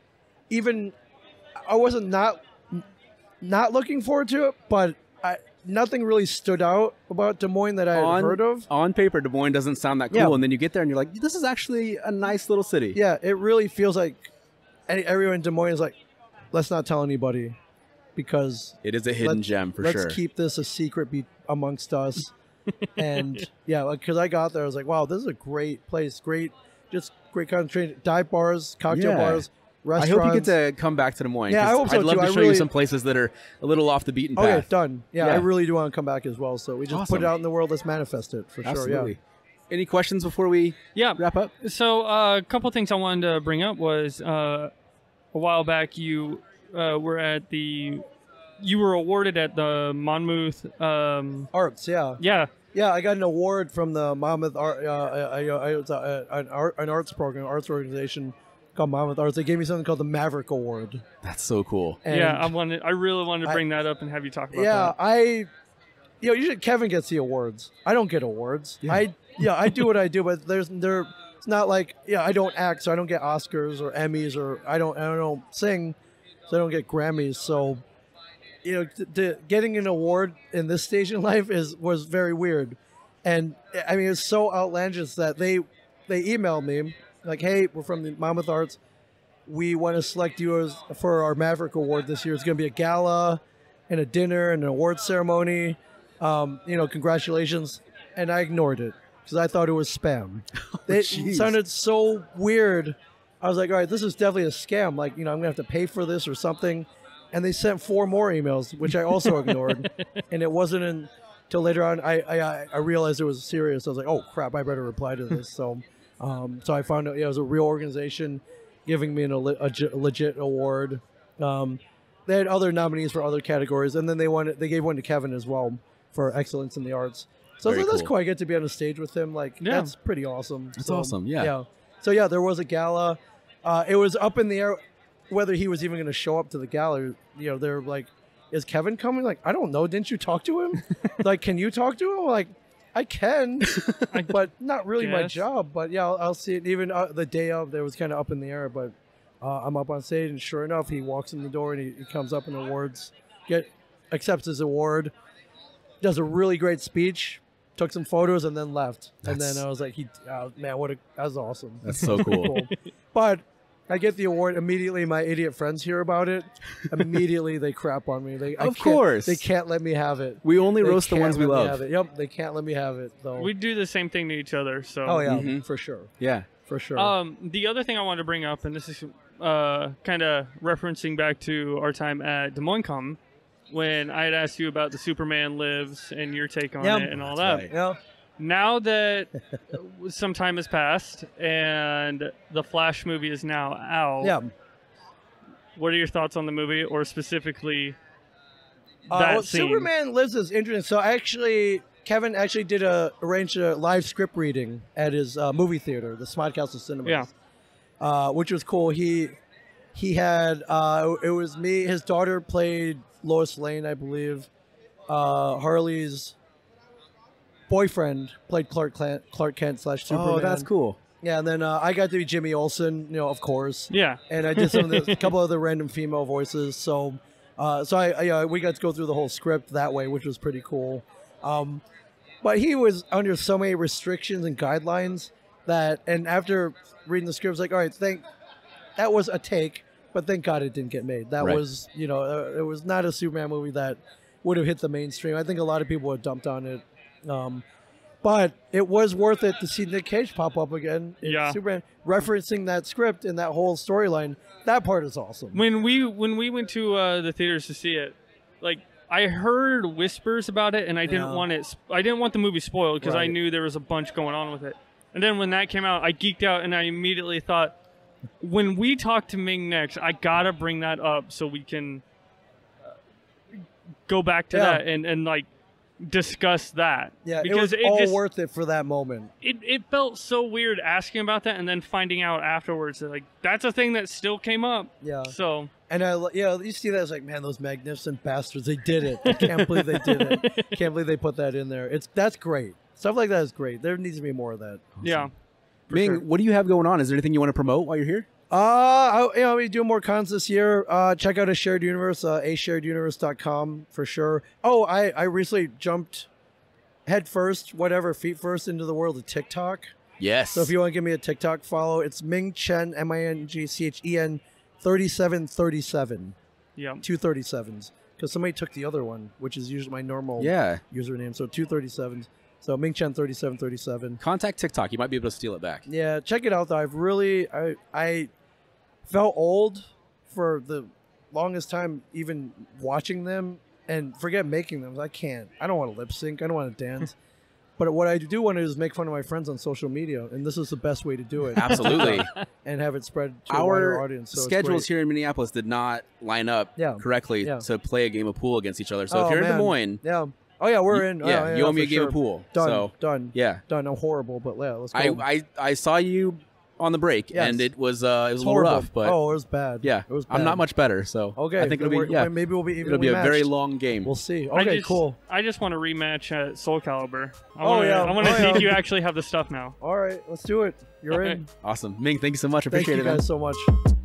not looking forward to it, but nothing really stood out about Des Moines that I had heard of. On paper, Des Moines doesn't sound that cool, Yeah. and then you get there and you're like, this is actually a nice little city. Yeah, it really feels like everyone in Des Moines is like, let's not tell anybody because it is a hidden gem for sure. Let's keep this a secret amongst us. And because I got there, I was like, wow, this is a great place. Great concentration. Dive bars, cocktail bars, restaurants. I hope you get to come back to Des Moines. Yeah, I hope so I'd love too. to show you some places that are a little off the beaten path. Okay, done. Yeah, I really do want to come back as well. So we just put it Awesome. out in the world. Let's manifest it for Absolutely. sure. Any questions before we wrap up? So a couple things I wanted to bring up was a while back you were you were awarded at the Monmouth Arts. Yeah. Yeah. Yeah, I got an award from the Monmouth Art. It's an arts program, arts organization called Monmouth Arts. They gave me something called the Maverick Award. That's so cool. And I really wanted to bring that up and have you talk about that. Usually Kevin gets the awards. I don't get awards. I do what I do, but it's not like I don't act, so I don't get Oscars or Emmys, or I don't sing, so I don't get Grammys. So getting an award in this stage in life was very weird, and I mean it's so outlandish that they emailed me like, hey, we're from the Monmouth Arts, we want to select you for our Maverick Award this year. It's going to be a gala and a dinner and an award ceremony. Congratulations. And I ignored it because I thought it was spam. It sounded so weird. I was like, all right, this is definitely a scam. Like, I'm going to have to pay for this or something. And they sent 4 more emails, which I also ignored. And it wasn't until later on I realized it was serious. I was like, oh, crap, I better reply to this. So I found out it was a real organization giving me a legit award. They had other nominees for other categories. And then they gave one to Kevin as well for excellence in the arts. So that's cool. I get to be on a stage with him. That's pretty awesome. That's awesome. Yeah. So there was a gala. It was up in the air. whether he was even going to show up to the gala. You know, they're like, "Is Kevin coming?" Like, I don't know. Didn't you talk to him? Like, can you talk to him? Like, I can, but not really my guess. job. But yeah, I'll see it. Even the day of, there was kind of up in the air. But I'm up on stage, and sure enough, he walks in the door and he comes up and accepts his award, does a really great speech, took some photos, and then left. And then I was like, man, that was awesome. That's so cool. But I get the award immediately. My idiot friends hear about it. Immediately, they crap on me. Of course. They can't let me have it. We only They roast the can't ones we let me love. have it. Yep, they can't let me have it though. We do the same thing to each other. So. Oh yeah, Mhm. for sure, Yeah. for sure. The other thing I wanted to bring up, and this is kind of referencing back to our time at Des Moines Com, when I had asked you about the Superman Lives and your take on Yeah, it and all that's that. right. yeah. Now that some time has passed and the Flash movie is now out, Yeah. what are your thoughts on the movie, or specifically that Well, scene? Superman Lives is interesting. So Kevin actually did arranged a live script reading at his movie theater, the Smart Castle Cinemas. Yeah. Which was cool. He had it was me. His daughter played Lois Lane, I believe. Harley's boyfriend played Clark Kent / Superman. Oh, that's cool. Yeah, and then I got to be Jimmy Olsen, of course. Yeah. And I did a couple other random female voices. So we got to go through the whole script that way, which was pretty cool. But he was under so many restrictions and guidelines and after reading the script, I was like, all right, that was a take, but thank God it didn't get made. That Right. was, it was not a Superman movie that would have hit the mainstream. I think a lot of people would have dumped on it. But it was worth it to see Nick Cage pop up again in Yeah. Superman, referencing that script and that whole storyline. That part is awesome. When we went to the theaters to see it, like, I heard whispers about it, and I didn't Yeah. want it. I didn't want the movie spoiled because I Right. knew there was a bunch going on with it. And then when that came out, I geeked out, and I immediately thought, when we talk to Ming next, I gotta bring that up so we can go back to Yeah. that and like discuss that. Yeah, because it was all just, worth it for that moment. it felt so weird asking about that and then finding out afterwards that, like, that's a thing that still came up. Yeah. So And you see that, it's like, man, those magnificent bastards, they did it. I can't believe they did it. Can't believe they put that in there. That's great. Stuff like that is great. There needs to be more of that. yeah. Ming, sure. what do you have going on? Is there anything you want to promote while you're here? We do more cons this year. Check out A Shared Universe, ashareduniverse.com for sure. Oh, I recently jumped head first, feet first into the world of TikTok. Yes. So if you want to give me a TikTok follow, it's Ming Chen, MINGCHEN 3737. Yeah. 237s. Because somebody took the other one, which is usually my normal Yeah. username. So 237s. So Ming Chen 3737. Contact TikTok. You might be able to steal it back. Yeah, check it out though. I felt old for the longest time even watching them, and forget making them. I don't want to lip sync. I don't want to dance. But what I do want to do is make fun of my friends on social media, and this is the best way to do it. Absolutely. And have it spread to a wider Our audience. So it's schedules great. here in Minneapolis did not line up Yeah. correctly Yeah. to play a game of pool against each other. So if Oh, you're in Des man. Moines, Yeah. Oh yeah, we're in. yeah, you owe me a for game sure. of pool. Done. So Done. yeah, Done. I'm horrible, but yeah, let's go. I saw you on the break, Yes. and it was a little horrible. rough, but it was bad. yeah, it was. Bad. I'm not much better. So Okay, I think then it'll be maybe we'll be even. it'll be a very long game. We'll see. Okay, cool. I just want a rematch at Soul Calibur. I Oh, wanna, yeah. I want to Oh, see yeah. if you actually have the stuff now. All right, let's do it. You're in. Awesome, Ming. Thank you so much. Thank Appreciate you it, man. guys so much.